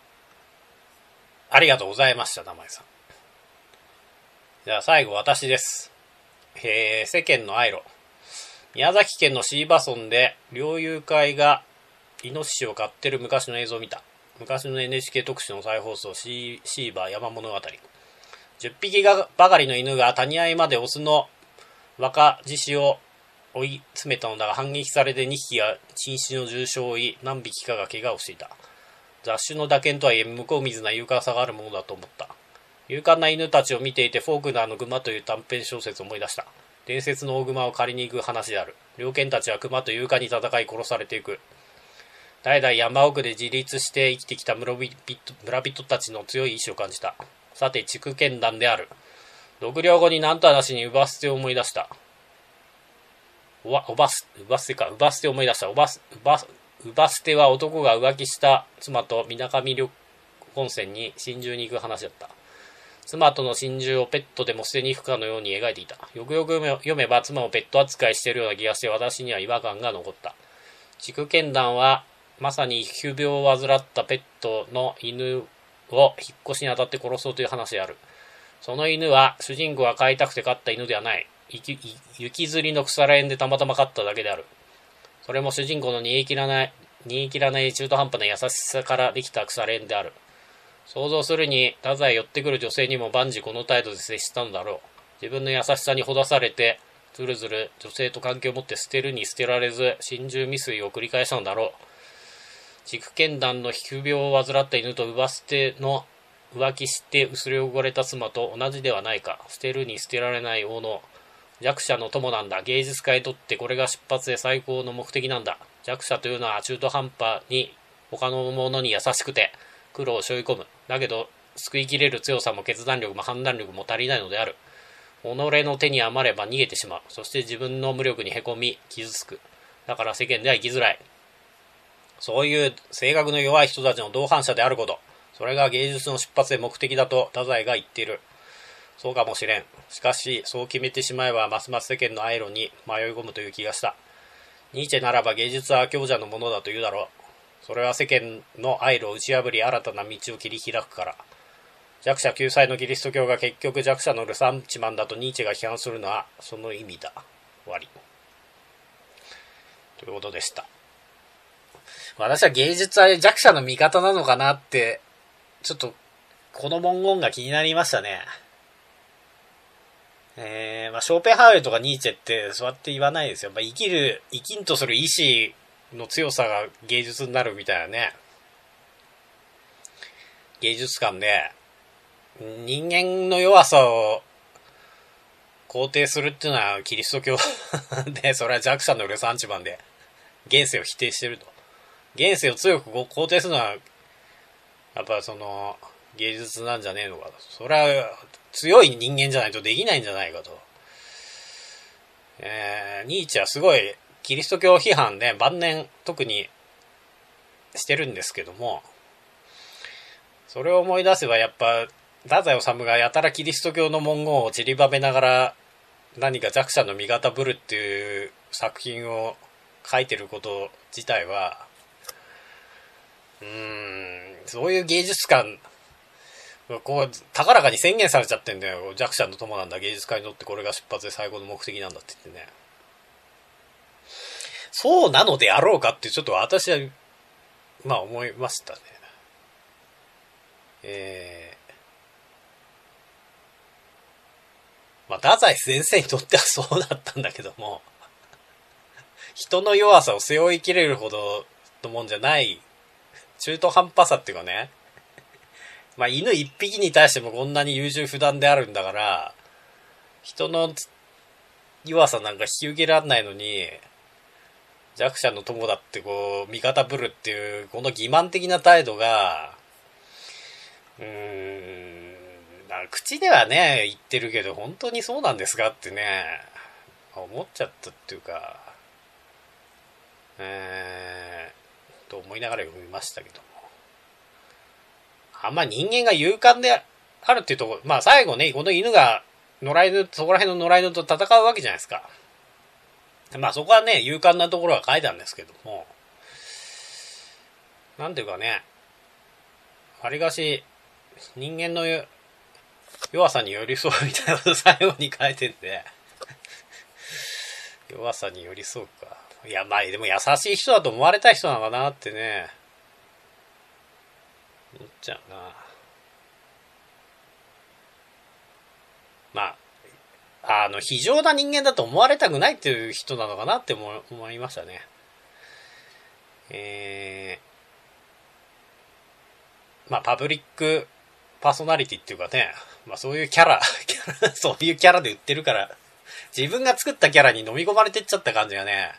ありがとうございました、名前さん。じゃあ最後私です。えー、世間のアイロ。宮崎県の椎葉村で猟友会がイノシシを飼ってる昔の映像を見た。昔の エヌエイチケー 特集の再放送、シーバー山物語。じゅっぴきがばかりの犬が谷合までオスの若獅子を追い詰めたのだが、反撃されてにひきが瀕死の重傷を負い、何匹かが怪我をしていた。雑種の打犬とはいえ、向こう水な勇敢さがあるものだと思った。勇敢な犬たちを見ていて、フォークナーの熊という短編小説を思い出した。伝説の大熊を借りに行く話である。猟犬たちは熊と勇敢に戦い殺されていく。代々山奥で自立して生きてきた村人たちの強い意志を感じた。さて、畜犬団である。独領後に何と話しに乳母捨てを思い出した。おば、おばす、乳母捨てか、乳母捨てを思い出した。おばす、乳母、乳母捨ては男が浮気した妻と水上旅温泉に心中に行く話だった。妻との心中をペットでも捨てに行くかのように描いていた。よくよく読めば妻をペット扱いしているような気がして、私には違和感が残った。畜犬団はまさに皮膚病を患ったペットの犬を引っ越しにあたって殺そうという話である。その犬は主人公が飼いたくて飼った犬ではない。雪吊りの腐ら縁でたまたま飼っただけである。それも主人公の煮え切らない、煮え切らない中途半端な優しさからできた腐れ縁である。想像するに、太宰寄ってくる女性にも万事この態度で接したのだろう。自分の優しさにほだされて、ずるずる女性と関係を持って捨てるに捨てられず、心中未遂を繰り返したのだろう。畜犬団の皮膚病を患った犬と乳捨ての浮気して薄れ汚れた妻と同じではないか。捨てるに捨てられない王の弱者の友なんだ。芸術家にとってこれが出発で最高の目的なんだ。弱者というのは中途半端に他の者に優しくて苦労を背負い込む。だけど救いきれる強さも決断力も判断力も足りないのである。己の手に余れば逃げてしまう。そして自分の無力にへこみ傷つく。だから世間では生きづらい。そういう性格の弱い人たちの同伴者であること。それが芸術の出発で目的だと太宰が言っている。そうかもしれん。しかし、そう決めてしまえば、ますます世間のアイロンに迷い込むという気がした。ニーチェならば芸術は強者のものだと言うだろう。それは世間のアイロンを打ち破り新たな道を切り開くから。弱者救済のキリスト教が結局弱者のルサンチマンだとニーチェが批判するのはその意味だ。終わり。ということでした。私は芸術は弱者の味方なのかなって、ちょっと、この文言が気になりましたね。 えー、まあ、ショーペンハウエルとかニーチェってそうやって言わないですよ。まあ、生きる、生きんとする意志の強さが芸術になるみたいなね。芸術観で、人間の弱さを肯定するっていうのはキリスト教で、それは弱者のルサンチマンで、現世を否定してると。現世を強く肯定するのは、やっぱその、芸術なんじゃねえのかと。それは強い人間じゃないとできないんじゃないかと。えー、ニーチェはすごいキリスト教批判で晩年特にしてるんですけども、それを思い出せばやっぱ太宰治がやたらキリスト教の文言を散りばめながら何か弱者の味方ぶるっていう作品を書いてること自体はうーんそういう芸術観こう高らかに宣言されちゃってんだよ。弱者の友なんだ、芸術家にとってこれが出発で最後の目的なんだって言ってね。そうなのであろうかってちょっと私はまあ思いましたね。えー、まあ太宰先生にとってはそうだったんだけども人の弱さを背負いきれるほどのもんじゃない中途半端さっていうかね、まあ犬一匹に対してもこんなに優柔不断であるんだから人の弱さなんか引き受けられないのに弱者の友だってこう味方ぶるっていうこの欺瞞的な態度がうーん口ではね言ってるけど本当にそうなんですかってね思っちゃったっていうかえーと思いながら読みましたけども、あんま人間が勇敢であるっていうところ、まあ最後ねこの犬が野良犬そこら辺の野良犬と戦うわけじゃないですか。まあそこはね勇敢なところが書いたんですけども、なんていうかねわりかし人間の弱さに寄り添うみたいなこと最後に書いてんで弱さに寄り添うか、いやまあでも優しい人だと思われたい人なのかなってね思っちゃうな。まああの非情な人間だと思われたくないっていう人なのかなって思いましたね。えー、まあパブリックパーソナリティっていうかね、まあそういうキャラ、キャラそういうキャラで売ってるから、自分が作ったキャラに飲み込まれてっちゃった感じがね、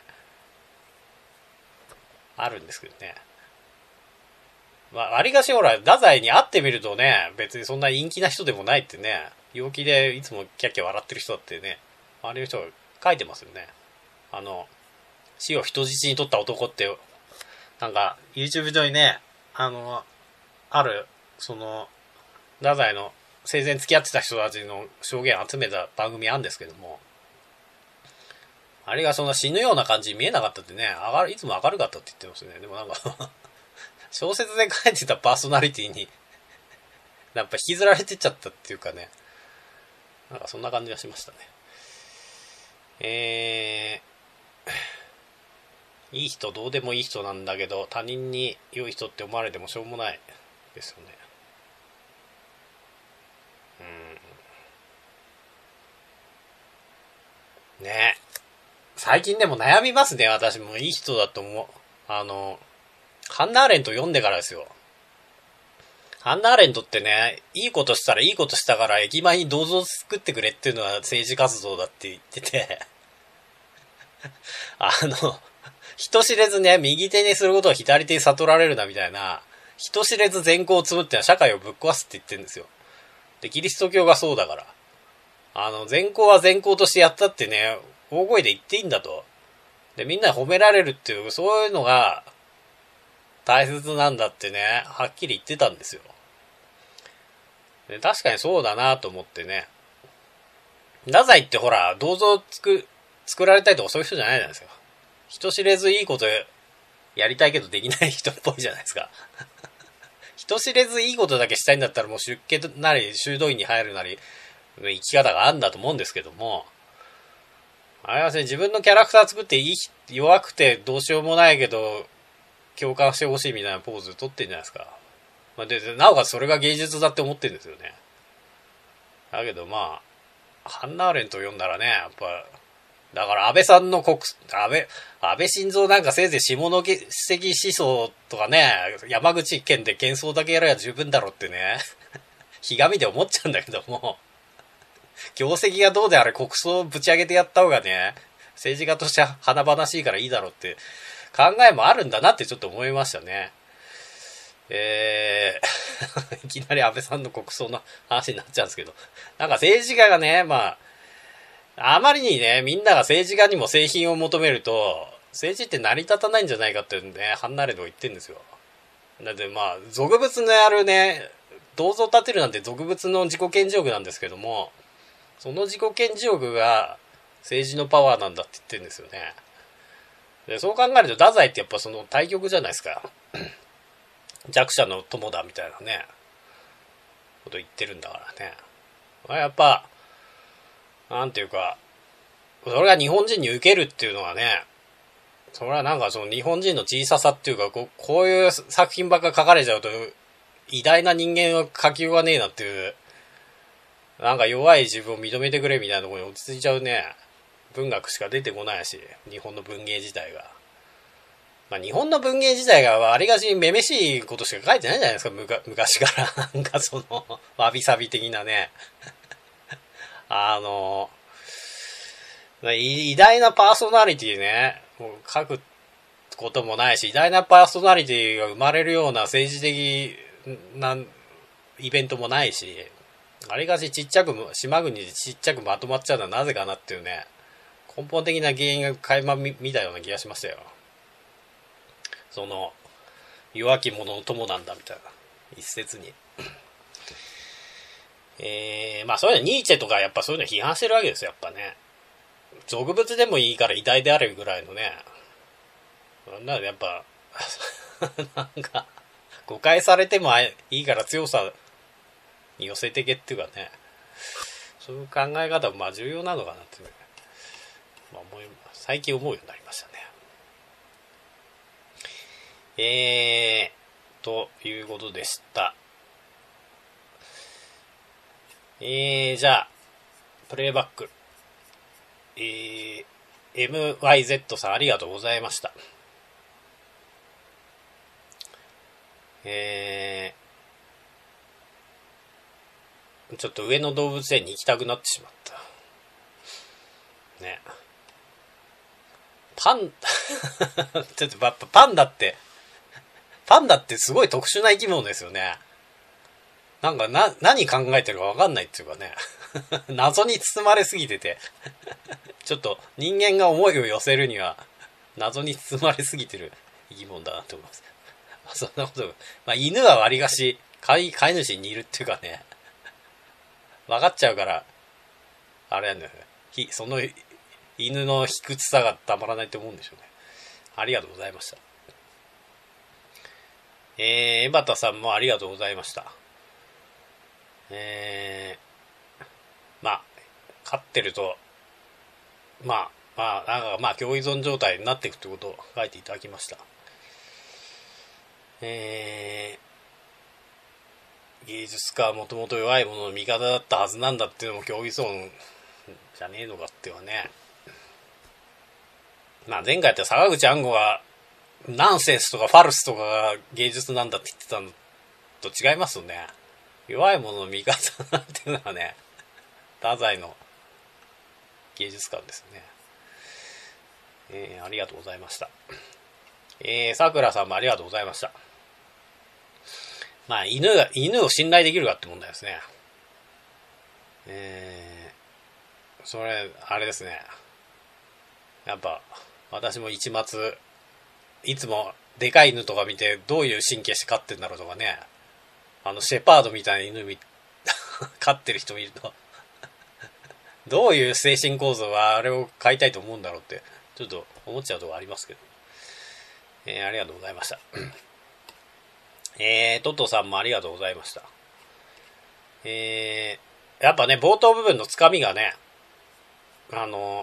あるんですけどね。まあ、わりかしほら、太宰に会ってみるとね、別にそんな陰気な人でもないってね、陽気でいつもキャッキャ笑ってる人だってね、あれいう人が書いてますよね。あの、死を人質に取った男って、なんか、YouTube 上にね、あの、ある、その、太宰の生前付き合ってた人たちの証言を集めた番組あるんですけども、あれがそんな死ぬような感じに見えなかったってね、明るいつも明るかったって言ってますね。でもなんか小説で書いてたパーソナリティにやっぱ引きずられてっちゃったっていうかね、なんかそんな感じがしましたね。えー、いい人どうでもいい人なんだけど他人に良い人って思われてもしょうもないですよね。うんねえ最近でも悩みますね。私もいい人だと思う。あのハンナ・アーレント読んでからですよ。ハンナ・アーレントってね、いいことしたらいいことしたから駅前に銅像作ってくれっていうのは政治活動だって言っててあの人知れずね右手にすることを左手に悟られるなみたいな、人知れず善行を積むってのは社会をぶっ壊すって言ってるんですよ。でキリスト教がそうだから、あの善行は善行としてやったってね大声で言っていいんだと。でみんな褒められるっていうそういうのが大切なんだってねはっきり言ってたんですよ。で確かにそうだなと思ってね。太宰ってほら銅像作作られたいとかそういう人じゃないじゃないですか。人知れずいいことやりたいけどできない人っぽいじゃないですか人知れずいいことだけしたいんだったらもう出家なり修道院に入るなり生き方があるんだと思うんですけども、あれはね自分のキャラクター作っていい弱くてどうしようもないけど共感してほしいみたいなポーズ撮ってんじゃないですか。まあ、でなおかつそれが芸術だって思ってるんですよね。だけどまあハンナ・アーレント読んだらね、やっぱ、だから安倍さんの国、安倍、安倍晋三なんかせいぜい下関思想とかね、山口県で幻想だけやれば十分だろってね、ひがみで思っちゃうんだけども、業績がどうであれ国葬をぶち上げてやった方がね、政治家として華々しいからいいだろうって考えもあるんだなってちょっと思いましたね。えー、いきなり安倍さんの国葬の話になっちゃうんですけど、なんか政治家がね、まあ、あまりにね、みんなが政治家にも製品を求めると、政治って成り立たないんじゃないかってね、ハンナレド言ってんですよ。だってまあ、俗物のあるね、銅像建てるなんて俗物の自己顕示欲なんですけども、その自己顕示欲が政治のパワーなんだって言ってるんですよね。でそう考えると、太宰ってやっぱその対極じゃないですか。弱者の友だみたいなね、こと言ってるんだからね。やっぱ、なんていうか、それが日本人に受けるっていうのはね、それはなんかその日本人の小ささっていうか、こう、こういう作品ばっか書かれちゃうと、偉大な人間は書きようがねえなっていう、なんか弱い自分を認めてくれみたいなところに落ち着いちゃうね、文学しか出てこないし、日本の文芸自体が。まあ日本の文芸自体がありがちにめめしいことしか書いてないじゃないですか、昔から。なんかその、わびさび的なね。あの、偉大なパーソナリティね、もう書くこともないし、偉大なパーソナリティが生まれるような政治的なイベントもないし、あれがしちっちゃく、島国でちっちゃくまとまっちゃうのはなぜかなっていうね、根本的な原因が垣間見たような気がしましたよ。その、弱き者の友なんだみたいな、一説に。えー、まあそういうのニーチェとかやっぱそういうの批判してるわけですよ、やっぱね。俗物でもいいから偉大であるぐらいのね。なんだやっぱ、なんか、誤解されてもいいから強さに寄せてけっていうかね。そういう考え方もまあ重要なのかなって、ね、まあ思い、最近思うようになりましたね。えー、ということでした。えー、じゃあ、プレイバック。えー、エムワイゼット さんありがとうございました。えー、ちょっと上野動物園に行きたくなってしまった。ね。パン、ちょっとやっぱパンダって、パンダってすごい特殊な生き物ですよね。なんかな、何考えてるかわかんないっていうかね。謎に包まれすぎてて。ちょっと人間が思いを寄せるには、謎に包まれすぎてる生き物だなと思います。まあ、そんなこと、まあ犬は割がし、飼い、飼い主にいるっていうかね。分かっちゃうから、あれなんだよね。ひ、その犬の卑屈さがたまらないと思うんでしょうね。ありがとうございました。えー、エバタさんもありがとうございました。えー、まあ、飼ってると、まあ、まあ、なんか、まあ、共依存状態になっていくってことを書いていただきました。えー、芸術家はもともと弱いものの味方だったはずなんだっていうのも共依存じゃねえのかってはね。まあ、前回って坂口安吾が、ナンセンスとかファルスとかが芸術なんだって言ってたのと違いますよね。弱いものの味方なんていうのはね、太宰の芸術観ですね。えー、ありがとうございました。えー、さくらさんもありがとうございました。まあ、犬が、犬を信頼できるかって問題ですね。えー、それ、あれですね。やっぱ、私も一末、いつもでかい犬とか見てどういう神経して飼ってんだろうとかね。あのシェパードみたいな犬飼ってる人見るとどういう精神構造はあれを飼いたいと思うんだろうってちょっと思っちゃうとこありますけど、えー、ありがとうございましたえートットさんもありがとうございました。えー、やっぱね冒頭部分のつかみがねあの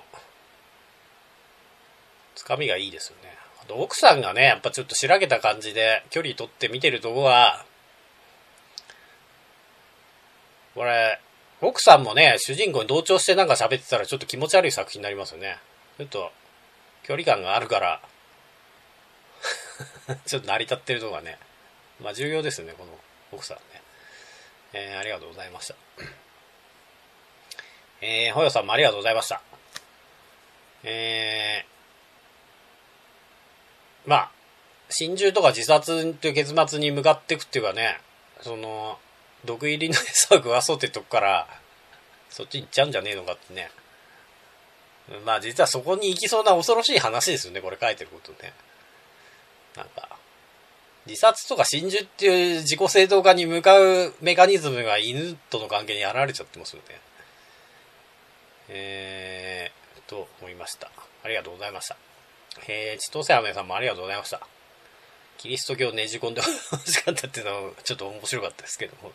つかみがいいですよね。あと奥さんがねやっぱちょっとしらけた感じで距離取って見てるとこはこれ奥さんもね、主人公に同調してなんか喋ってたらちょっと気持ち悪い作品になりますよね。ちょっと、距離感があるから、ちょっと成り立ってるとこがね、まあ重要ですね、この奥さんね。えー、ありがとうございました。えー、ほよさんもありがとうございました。えー、まあ、心中とか自殺という結末に向かっていくっていうかね、その、毒入りの餌を食わそうってとこから、そっち行っちゃうんじゃねえのかってね。まあ実はそこに行きそうな恐ろしい話ですよね、これ書いてることね。なんか、自殺とか心中っていう自己正当化に向かうメカニズムが犬との関係に現れちゃってますよね。えー、と思いました。ありがとうございました。えー、千歳飴さんもありがとうございました。キリスト教をねじ込んで欲しかったっていうのはちょっと面白かったですけども。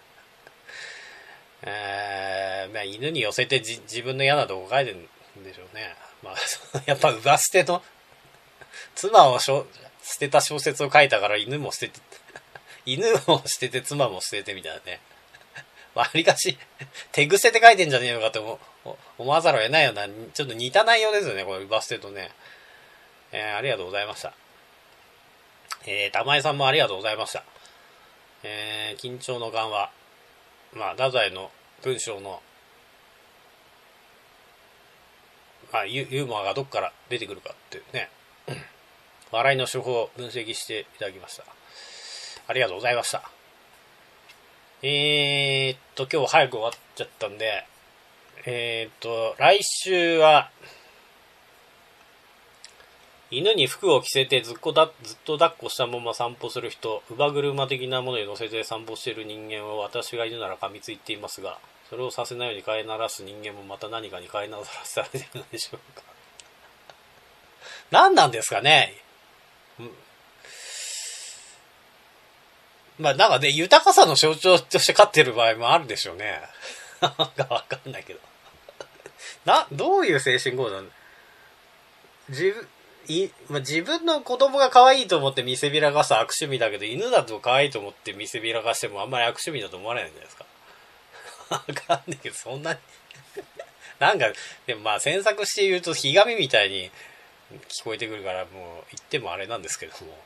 えー、まあ犬に寄せてじ自分の嫌なとこ書いてるんでしょうね。まあ、やっぱ上捨ての、妻をしょ捨てた小説を書いたから犬も捨てて、犬を捨てて妻も捨ててみたいなね。わりかし、手癖で書いてんじゃねえのかと思思わざるを得ないような、ちょっと似た内容ですよね、これ、バステとね。えー、ありがとうございました。えー、玉井さんもありがとうございました。えー、緊張の緩和。まあ、太宰の文章の、まあ、ユーモアがどっから出てくるかっていうね、笑いの手法を分析していただきました。ありがとうございました。えーっと、今日早く終わっちゃったんで、えーっと、来週は、犬に服を着せてずっこだずっと抱っこしたまま散歩する人、乳母車的なものに乗せて散歩している人間を私が犬なら噛みついていますが、それをさせないように飼いならす人間もまた何かに飼いならされているのでしょうか。何なんですかね。まあなんかね、豊かさの象徴として飼ってる場合もあるでしょうね。なんかわかんないけど。な、どういう精神構造なの？自分、い、まあ、自分の子供が可愛いと思って見せびらかす悪趣味だけど、犬だと可愛いと思って見せびらかしてもあんまり悪趣味だと思わないんじゃないですか。わかんないけど、そんなに。なんか、でもまあ詮索して言うと、ひがみみたいに聞こえてくるから、もう言ってもあれなんですけども。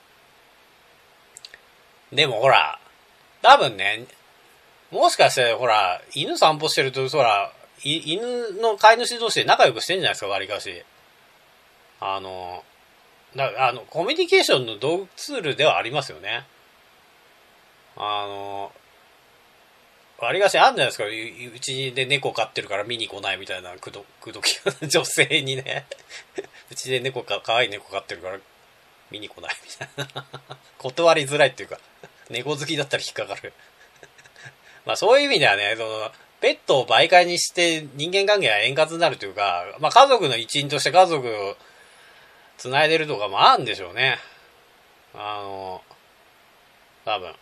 でもほら、多分ね、もしかしてほら、犬散歩してると、ほら、犬の飼い主同士で仲良くしてんじゃないですか、わりかし。あの、だあの、コミュニケーションの道具ツールではありますよね。あの、わりかしあるんじゃないですか。うちで猫飼ってるから見に来ないみたいなくど、くどき女性にね。うちで猫か、可愛い猫飼ってるから見に来ないみたいな。断りづらいっていうか、猫好きだったら引っかかる。まあそういう意味ではね、その、ペットを媒介にして人間関係が円滑になるというか、まあ家族の一員として家族を繋いでるとかもあるんでしょうね。あの、多分。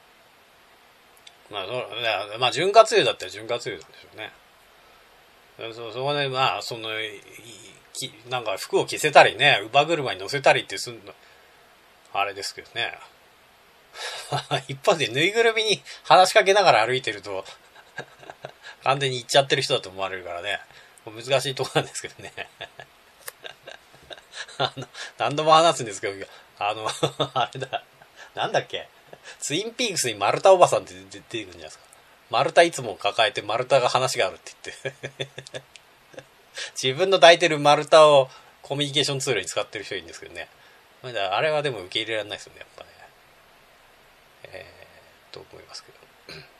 まあ、そまあ、潤滑油だったら潤滑油なんでしょうね。そ、そこで、まあ、その、きなんか服を着せたりね、乳母車に乗せたりってすんの、あれですけどね。一般でぬいぐるみに話しかけながら歩いてると、完全に行っちゃってる人だと思われるからね。難しいところなんですけどね。あの、何度も話すんですけど、あの、あれだ、なんだっけ、ツインピークスに丸太おばさんって出てくるんじゃないですか。丸太いつも抱えて丸太が話があるって言って。自分の抱いてる丸太をコミュニケーションツールに使ってる人いるんですけどね。あれはでも受け入れられないですよね、やっぱね。えー、と思いますけど。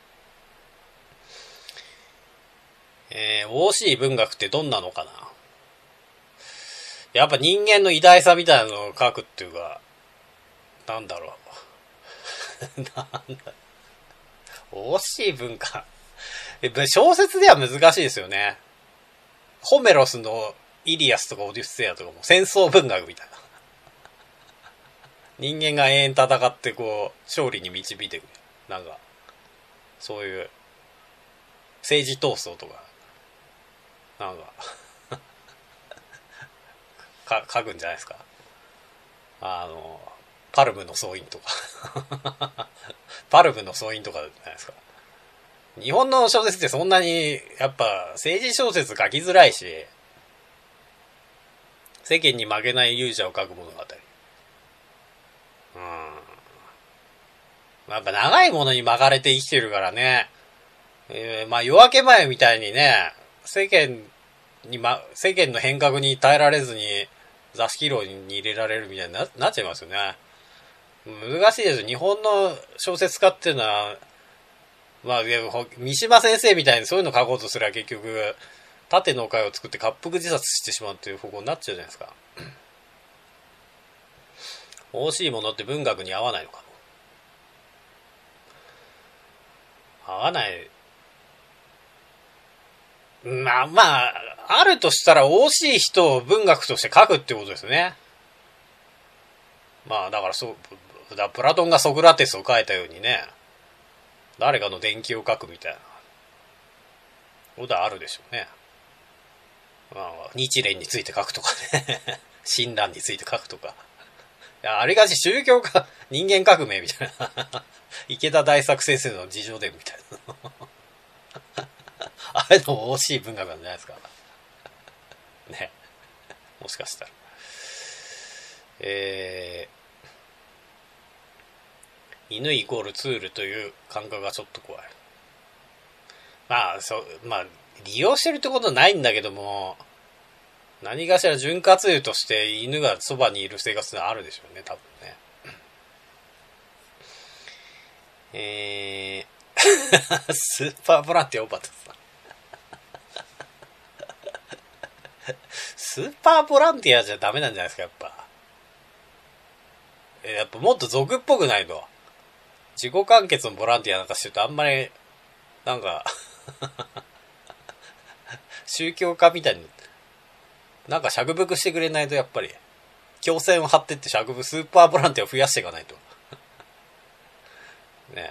えー、オーシー 文学ってどんなのかな。やっぱ人間の偉大さみたいなのを書くっていうか、なんだろう。なんだ。惜しい文化。小説では難しいですよね。ホメロスのイリアスとかオデュッセイアとかも戦争文学みたいな。人間が永遠戦ってこう、勝利に導いていく。なんか、そういう政治闘争とか、なんか、か書くんじゃないですか。あの、パルムの総員とか。パルムの総員とかじゃないですか。 日本の小説ってそんなに、やっぱ政治小説書きづらいし、世間に負けない勇者を書く物語。うん。やっぱ長いものに巻かれて生きてるからね。えー、まあ夜明け前みたいにね、世間にま、世間の変革に耐えられずに座敷牢に入れられるみたいに な, なっちゃいますよね。難しいですよ。日本の小説家っていうのは、まあ、三島先生みたいにそういうの書こうとすれば結局、縦の会を作って滑腹自殺してしまうっていう方向になっちゃうじゃないですか。惜しいものって文学に合わないのか。合わない。まあまあ、あるとしたら惜しい人を文学として書くってことですね。まあだからそう、だプラトンがソクラテスを書いたようにね、誰かの伝記を書くみたいなことはあるでしょうね。まあ、日蓮について書くとかね。親鸞について書くとか。いや、あれがし宗教か、人間革命みたいな。池田大作先生の自叙伝みたいな。あれの惜しい文学なんじゃないですか。ね。もしかしたら。えー、犬イコールツールという感覚がちょっと怖い。まあ、そう、まあ、利用してるってことはないんだけども、何かしら潤滑油として犬がそばにいる生活があるでしょうね、多分ね。えー、スーパーボランティアオバタさん。スーパーボランティアじゃダメなんじゃないですか、やっぱ。え、やっぱもっと俗っぽくないと。自己完結のボランティアなんかしてるとあんまり、なんか、宗教家みたいに、なんか釈伏してくれないとやっぱり、強制を張ってって釈伏、スーパーボランティアを増やしていかないと。ね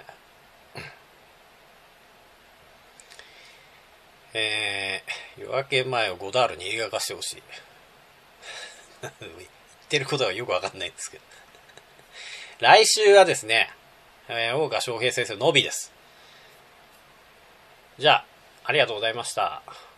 え。えー、夜明け前をゴダールに映画化してほしい。言ってることがよくわかんないんですけど。来週はですね、えー、大川翔平先生の帯です。じゃあ、ありがとうございました。